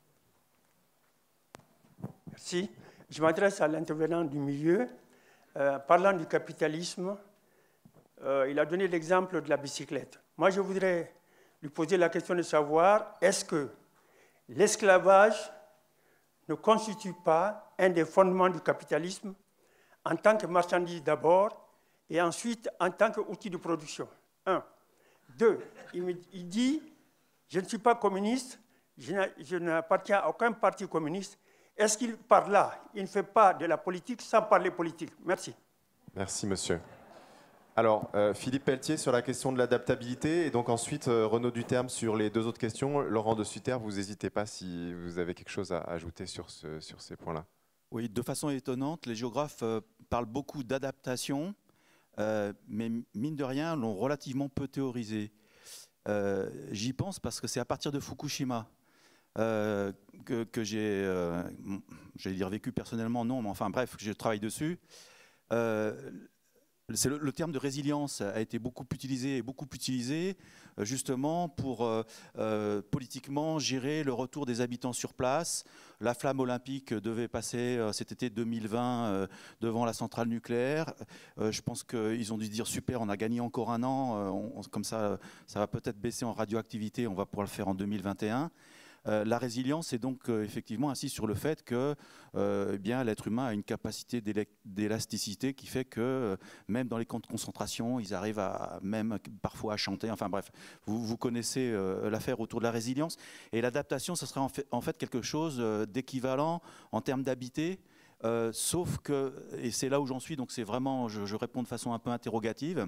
Merci. Je m'adresse à l'intervenant du milieu. Euh, parlant du capitalisme, euh, il a donné l'exemple de la bicyclette. Moi, je voudrais lui poser la question de savoir, est-ce que l'esclavage ne constitue pas un des fondements du capitalisme en tant que marchandise d'abord et ensuite en tant qu'outil de production? Un. Deux, il, me, il dit, je ne suis pas communiste, je n'appartiens à aucun parti communiste. Est-ce qu'il, par là, il ne fait pas de la politique sans parler politique? Merci. Merci, monsieur. Alors, euh, Philippe Pelletier sur la question de l'adaptabilité, et donc ensuite euh, Renaud Duterme sur les deux autres questions. Laurent de Sutter, vous n'hésitez pas si vous avez quelque chose à ajouter sur, ce, sur ces points-là. Oui, de façon étonnante, les géographes euh, parlent beaucoup d'adaptation, euh, mais mine de rien, l'ont relativement peu théorisé. Euh, J'y pense parce que c'est à partir de Fukushima euh, que, que j'ai, euh, j'allais dire vécu personnellement, non, mais enfin bref, je travaille dessus. Euh, c'est le, le terme de résilience a été beaucoup utilisé et beaucoup utilisé euh, justement pour euh, euh, politiquement gérer le retour des habitants sur place. La flamme olympique devait passer euh, cet été deux mille vingt euh, devant la centrale nucléaire. Euh, je pense qu'ils ont dû dire super, on a gagné encore un an, euh, on, comme ça, ça va peut-être baisser en radioactivité, on va pouvoir le faire en deux mille vingt et un. Euh, la résilience est donc euh, effectivement assise sur le fait que euh, eh bien, l'être humain a une capacité d'élasticité qui fait que euh, même dans les camps de concentration, ils arrivent à, même parfois à chanter. Enfin bref, vous, vous connaissez euh, l'affaire autour de la résilience. Et l'adaptation, ce serait en fait, en fait quelque chose euh, d'équivalent en termes d'habiter. Euh, sauf que, et c'est là où j'en suis, donc c'est vraiment, je, je réponds de façon un peu interrogative,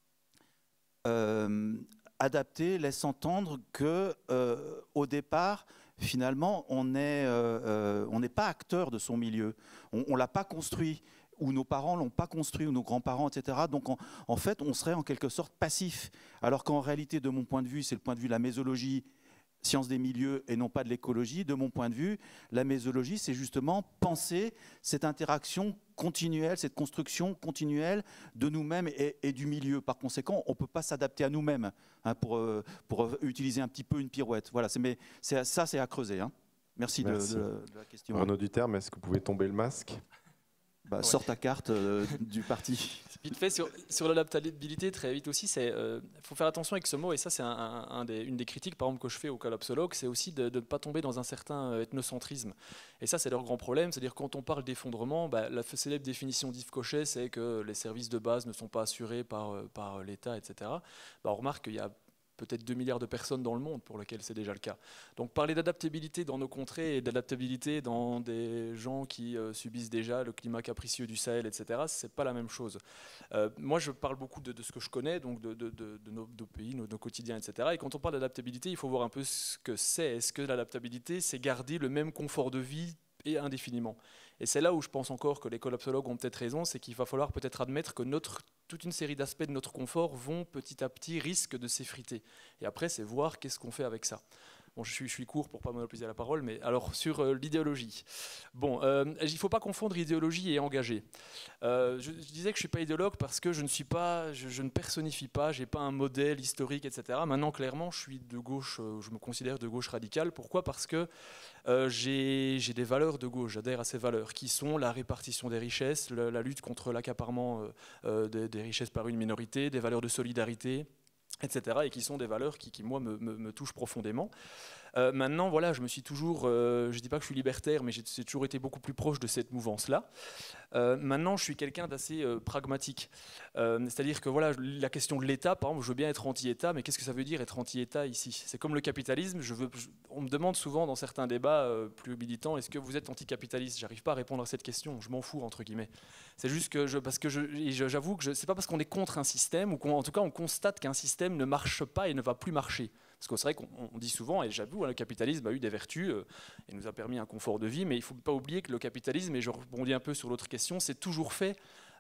euh, adapter laisse entendre que euh, au départ, finalement, on n'est euh, euh, pas acteur de son milieu. On ne l'a pas construit, ou nos parents l'ont pas construit, ou nos grands-parents, et cetera. Donc, en, en fait, on serait en quelque sorte passif. Alors qu'en réalité, de mon point de vue, c'est le point de vue de la mésologie, science des milieux et non pas de l'écologie. De mon point de vue, la mésologie, c'est justement penser cette interaction continuelle, cette construction continuelle de nous-mêmes et, et du milieu. Par conséquent, on ne peut pas s'adapter à nous-mêmes hein, pour, euh, pour utiliser un petit peu une pirouette. Voilà, mais ça, c'est à creuser. Hein. Merci, Merci. De, de, de la question. Renaud Duterme, est-ce que vous pouvez tomber le masque ? Bah, ouais. Sors ta carte euh, du parti. Vite fait, sur, sur l'adaptabilité, très vite aussi, il euh, faut faire attention avec ce mot, et ça c'est un, un, un des, une des critiques par exemple, que je fais aux collapsologues, c'est aussi de ne pas tomber dans un certain ethnocentrisme. Et ça c'est leur grand problème, c'est-à-dire quand on parle d'effondrement, bah, la célèbre définition d'Yves Cochet, c'est que les services de base ne sont pas assurés par, par l'État, et cetera. Bah, on remarque qu'il y a peut-être deux milliards de personnes dans le monde pour lesquelles c'est déjà le cas. Donc parler d'adaptabilité dans nos contrées et d'adaptabilité dans des gens qui euh, subissent déjà le climat capricieux du Sahel, et cetera, c'est pas la même chose. Euh, moi, je parle beaucoup de, de ce que je connais, donc de, de, de, de nos, nos pays, nos, nos quotidiens, et cetera. Et quand on parle d'adaptabilité, il faut voir un peu ce que c'est. Est-ce que l'adaptabilité, c'est garder le même confort de vie et indéfiniment? Et c'est là où je pense encore que les collapsologues ont peut-être raison, c'est qu'il va falloir peut-être admettre que notre, toute une série d'aspects de notre confort vont petit à petit risquent de s'effriter. Et après, c'est voir qu'est-ce qu'on fait avec ça. Bon, je suis, je suis court pour ne pas monopoliser la parole, mais alors sur euh, l'idéologie. Bon, euh, il ne faut pas confondre idéologie et engagé. Euh, je, je disais que je ne suis pas idéologue parce que je ne suis pas, je, je ne personnifie pas, je n'ai pas un modèle historique, et cetera. Maintenant, clairement, je suis de gauche, euh, je me considère de gauche radicale. Pourquoi ? Parce que euh, j'ai des valeurs de gauche, j'adhère à ces valeurs, qui sont la répartition des richesses, la, la lutte contre l'accaparement euh, euh, des, des richesses par une minorité, des valeurs de solidarité, et cetera, et qui sont des valeurs qui, qui moi, me, me, me touchent profondément. Euh, maintenant, voilà, je me suis toujours, euh, je ne dis pas que je suis libertaire, mais j'ai toujours été beaucoup plus proche de cette mouvance-là. Euh, maintenant, je suis quelqu'un d'assez euh, pragmatique. Euh, C'est-à-dire que voilà, la question de l'État, par exemple, je veux bien être anti-État, mais qu'est-ce que ça veut dire être anti-État ici? C'est comme le capitalisme. Je veux, je, on me demande souvent dans certains débats euh, plus militants, est-ce que vous êtes anticapitaliste? J'arrive pas à répondre à cette question. Je m'en fous entre guillemets. C'est juste que je, parce que j'avoue que c'est pas parce qu'on est contre un système ou qu'en tout cas on constate qu'un système ne marche pas et ne va plus marcher. Parce que c'est vrai qu'on dit souvent, et j'avoue, le capitalisme a eu des vertus euh, et nous a permis un confort de vie, mais il ne faut pas oublier que le capitalisme, et je rebondis un peu sur l'autre question, c'est toujours fait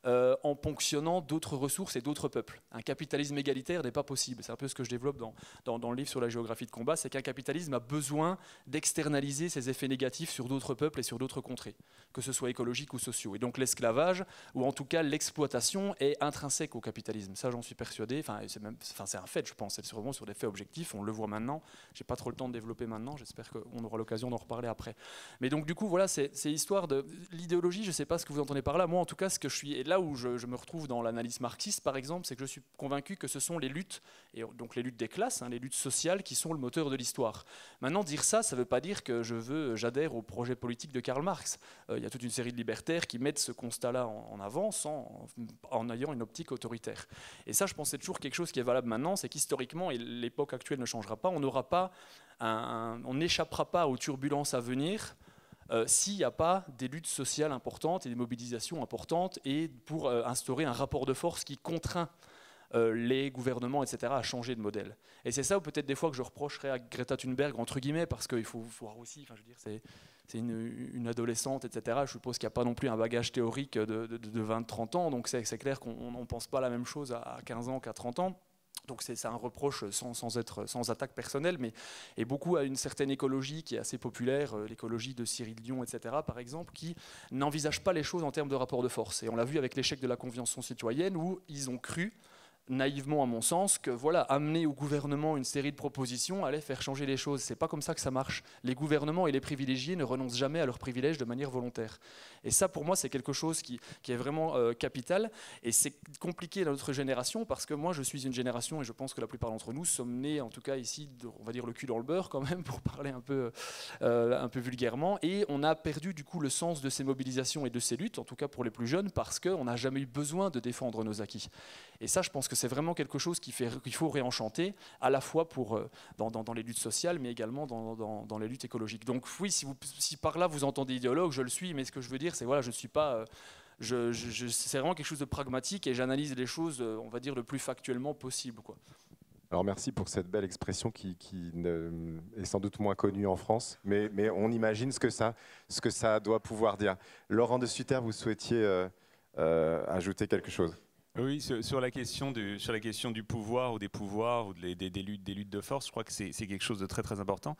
euh, en ponctionnant d'autres ressources et d'autres peuples. Un capitalisme égalitaire n'est pas possible. C'est un peu ce que je développe dans, dans, dans le livre sur la géographie de combat, c'est qu'un capitalisme a besoin d'externaliser ses effets négatifs sur d'autres peuples et sur d'autres contrées, que ce soit écologiques ou sociaux. Et donc l'esclavage, ou en tout cas l'exploitation, est intrinsèque au capitalisme. Ça, j'en suis persuadé. Enfin, c'est même, enfin, c'est un fait, je pense. C'est vraiment sur des faits objectifs. On le voit maintenant. J'ai pas trop le temps de développer maintenant. J'espère qu'on aura l'occasion d'en reparler après. Mais donc, du coup, voilà, c'est histoire de l'idéologie. Je sais pas ce que vous entendez par là. Moi, en tout cas, ce que je suis, et là où je, je me retrouve dans l'analyse marxiste, par exemple, c'est que je suis convaincu que ce sont les luttes, et donc les luttes des classes, hein, les luttes sociales, qui sont le moteur de l'histoire. Maintenant, dire ça, ça veut pas dire que je veux, j'adhère au projet politique de Karl Marx. Il euh, y a toute une série de libertaires qui mettent ce constat-là en, en avant sans, en ayant une optique autoritaire. Et ça, je pense, c'est toujours quelque chose qui est valable maintenant, c'est qu'historiquement, et l'époque actuelle ne changera pas, on n'aura pas, un, un, on n'échappera pas aux turbulences à venir euh, s'il n'y a pas des luttes sociales importantes et des mobilisations importantes et pour euh, instaurer un rapport de force qui contraint euh, les gouvernements, et cetera, à changer de modèle. Et c'est ça où peut-être des fois que je reprocherais à Greta Thunberg, entre guillemets, parce qu'il faut, faut voir aussi, enfin, je veux dire, c'est... c'est une, une adolescente, et cetera. Je suppose qu'il n'y a pas non plus un bagage théorique de, de, de vingt à trente ans, donc c'est clair qu'on ne pense pas la même chose à quinze ans qu'à trente ans. Donc c'est un reproche sans, sans, être, sans attaque personnelle, mais et beaucoup à une certaine écologie qui est assez populaire, l'écologie de Cyril Dion, et cetera, par exemple, qui n'envisage pas les choses en termes de rapport de force. Et on l'a vu avec l'échec de la Convention citoyenne, où ils ont cru, naïvement à mon sens, que voilà, amener au gouvernement une série de propositions allait faire changer les choses. C'est pas comme ça que ça marche. Les gouvernements et les privilégiés ne renoncent jamais à leurs privilèges de manière volontaire. Et ça, pour moi, c'est quelque chose qui, qui est vraiment euh, capital. Et c'est compliqué dans notre génération parce que moi, je suis une génération, et je pense que la plupart d'entre nous sommes nés, en tout cas ici, de, on va dire le cul dans le beurre quand même, pour parler un peu, euh, un peu vulgairement. Et on a perdu du coup le sens de ces mobilisations et de ces luttes, en tout cas pour les plus jeunes, parce qu'on n'a jamais eu besoin de défendre nos acquis. Et ça, je pense que c'est vraiment quelque chose qu'il qu'il faut réenchanter, à la fois pour, euh, dans, dans, dans les luttes sociales, mais également dans, dans, dans les luttes écologiques. Donc oui, si, vous, si par là vous entendez idéologue, je le suis, mais ce que je veux dire, c'est voilà, je ne suis pas... Euh, je, je, je, c'est vraiment quelque chose de pragmatique et j'analyse les choses, euh, on va dire, le plus factuellement possible, quoi. Alors merci pour cette belle expression qui, qui ne, est sans doute moins connue en France, mais, mais on imagine ce que, ça, ce que ça doit pouvoir dire. Laurent de Sutter, vous souhaitiez euh, euh, ajouter quelque chose ? Oui, sur la question du, sur la question du pouvoir ou des pouvoirs ou des, des, des, luttes, des luttes de force, je crois que c'est quelque chose de très très important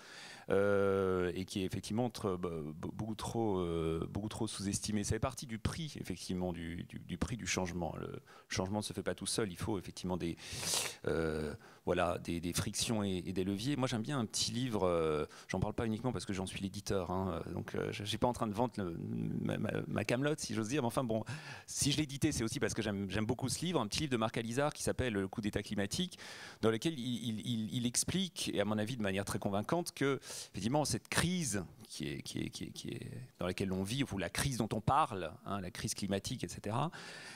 euh, et qui est effectivement très, beaucoup trop, euh, beaucoup trop sous-estimé. Ça fait partie du prix, effectivement, du, du, du prix du changement. Le changement ne se fait pas tout seul, il faut effectivement des, euh, voilà, des, des frictions et, et des leviers. Moi j'aime bien un petit livre, euh, j'en parle pas uniquement parce que j'en suis l'éditeur, hein, donc euh, je ne suis pas en train de vendre le, ma, ma, ma camelote, si j'ose dire, mais enfin bon, si je l'ai édité, c'est aussi parce que j'aime beaucoup ce livre, un petit livre de Marc Alizard qui s'appelle Le coup d'état climatique, dans lequel il, il, il, il explique, et à mon avis de manière très convaincante, que effectivement cette crise qui est, qui est, qui est, qui est dans laquelle on vit, ou la crise dont on parle, hein, la crise climatique, et cetera,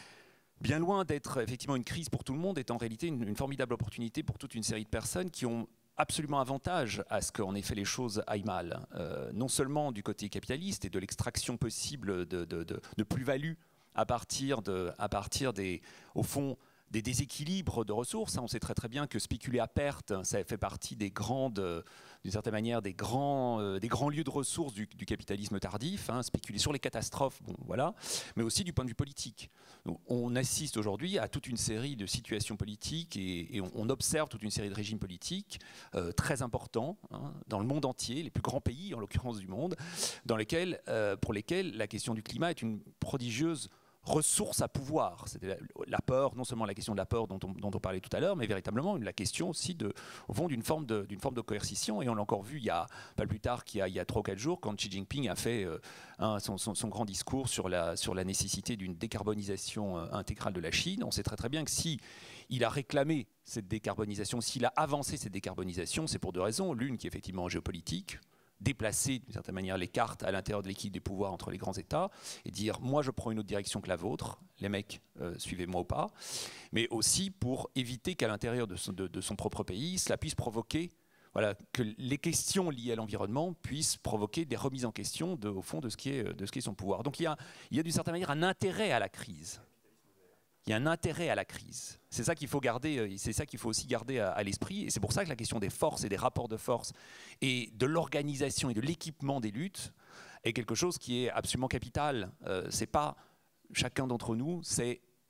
bien loin d'être effectivement une crise pour tout le monde, est en réalité une, une formidable opportunité pour toute une série de personnes qui ont absolument avantage à ce qu'en effet les choses aillent mal, euh, non seulement du côté capitaliste et de l'extraction possible de, de, de, de plus-value à partir, de, à partir des, au fond, des déséquilibres de ressources. On sait très très bien que spéculer à perte, ça fait partie des grandes, d'une certaine manière, des grands, euh, des grands lieux de ressources du, du capitalisme tardif, hein, spéculer sur les catastrophes, bon, voilà, mais aussi du point de vue politique. Donc, on assiste aujourd'hui à toute une série de situations politiques et, et on, on observe toute une série de régimes politiques euh, très importants, hein, dans le monde entier, les plus grands pays en l'occurrence du monde, dans lesquels, euh, pour lesquels la question du climat est une prodigieuse ressources à pouvoir. C'était l'apport, non seulement la question de l'apport dont on, dont on parlait tout à l'heure, mais véritablement la question aussi de, au fond, d'une forme de, d'une forme de coercition. Et on l'a encore vu il y a pas plus tard qu'il y a trois ou quatre jours, quand Xi Jinping a fait euh, un, son, son, son grand discours sur la, sur la nécessité d'une décarbonisation euh, intégrale de la Chine. On sait très très bien que si il a réclamé cette décarbonisation, s'il a avancé cette décarbonisation, c'est pour deux raisons. L'une qui est effectivement géopolitique, déplacer d'une certaine manière les cartes à l'intérieur de l'équilibre des pouvoirs entre les grands États et dire moi je prends une autre direction que la vôtre, les mecs euh, suivez-moi ou pas, mais aussi pour éviter qu'à l'intérieur de son, de, de son propre pays cela puisse provoquer, voilà, que les questions liées à l'environnement puissent provoquer des remises en question de, au fond de ce qui est, de ce qui est son pouvoir. Donc il y a, il y a d'une certaine manière un intérêt à la crise. Il y a un intérêt à la crise. C'est ça qu'il faut garder, c'est ça qu'il faut aussi garder à, à l'esprit. Et c'est pour ça que la question des forces et des rapports de force et de l'organisation et de l'équipement des luttes est quelque chose qui est absolument capital. Euh, c'est pas chacun d'entre nous, c'est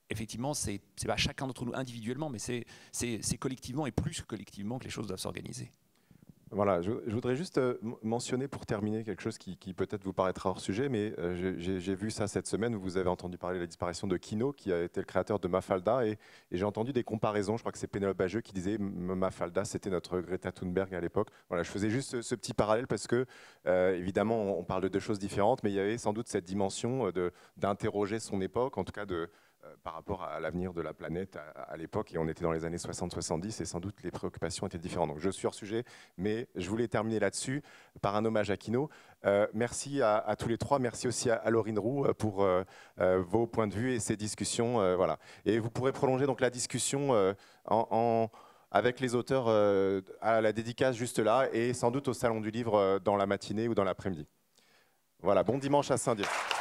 effectivement, c'est pas chacun d'entre nous individuellement, mais c'est collectivement et plus que collectivement que les choses doivent s'organiser. Voilà, je, je voudrais juste euh, mentionner pour terminer quelque chose qui, qui peut-être vous paraîtra hors sujet, mais euh, j'ai vu ça cette semaine où vous avez entendu parler de la disparition de Kino, qui a été le créateur de Mafalda, et, et j'ai entendu des comparaisons. Je crois que c'est Pénélope Bageux qui disait Mafalda, c'était notre Greta Thunberg à l'époque. Voilà, je faisais juste ce, ce petit parallèle parce que, euh, évidemment, on, on parle de deux choses différentes, mais il y avait sans doute cette dimension d'interroger son époque, en tout cas de par rapport à l'avenir de la planète à, à l'époque, et on était dans les années soixante soixante-dix, et sans doute les préoccupations étaient différentes. Donc je suis hors sujet, mais je voulais terminer là-dessus par un hommage à Kino. Euh, merci à, à tous les trois, merci aussi à, à Laurine Roux pour euh, euh, vos points de vue et ces discussions. Euh, voilà. Et vous pourrez prolonger donc la discussion euh, en, en, avec les auteurs euh, à la dédicace juste là, et sans doute au Salon du Livre euh, dans la matinée ou dans l'après-midi. Voilà, bon dimanche à Saint-Dié.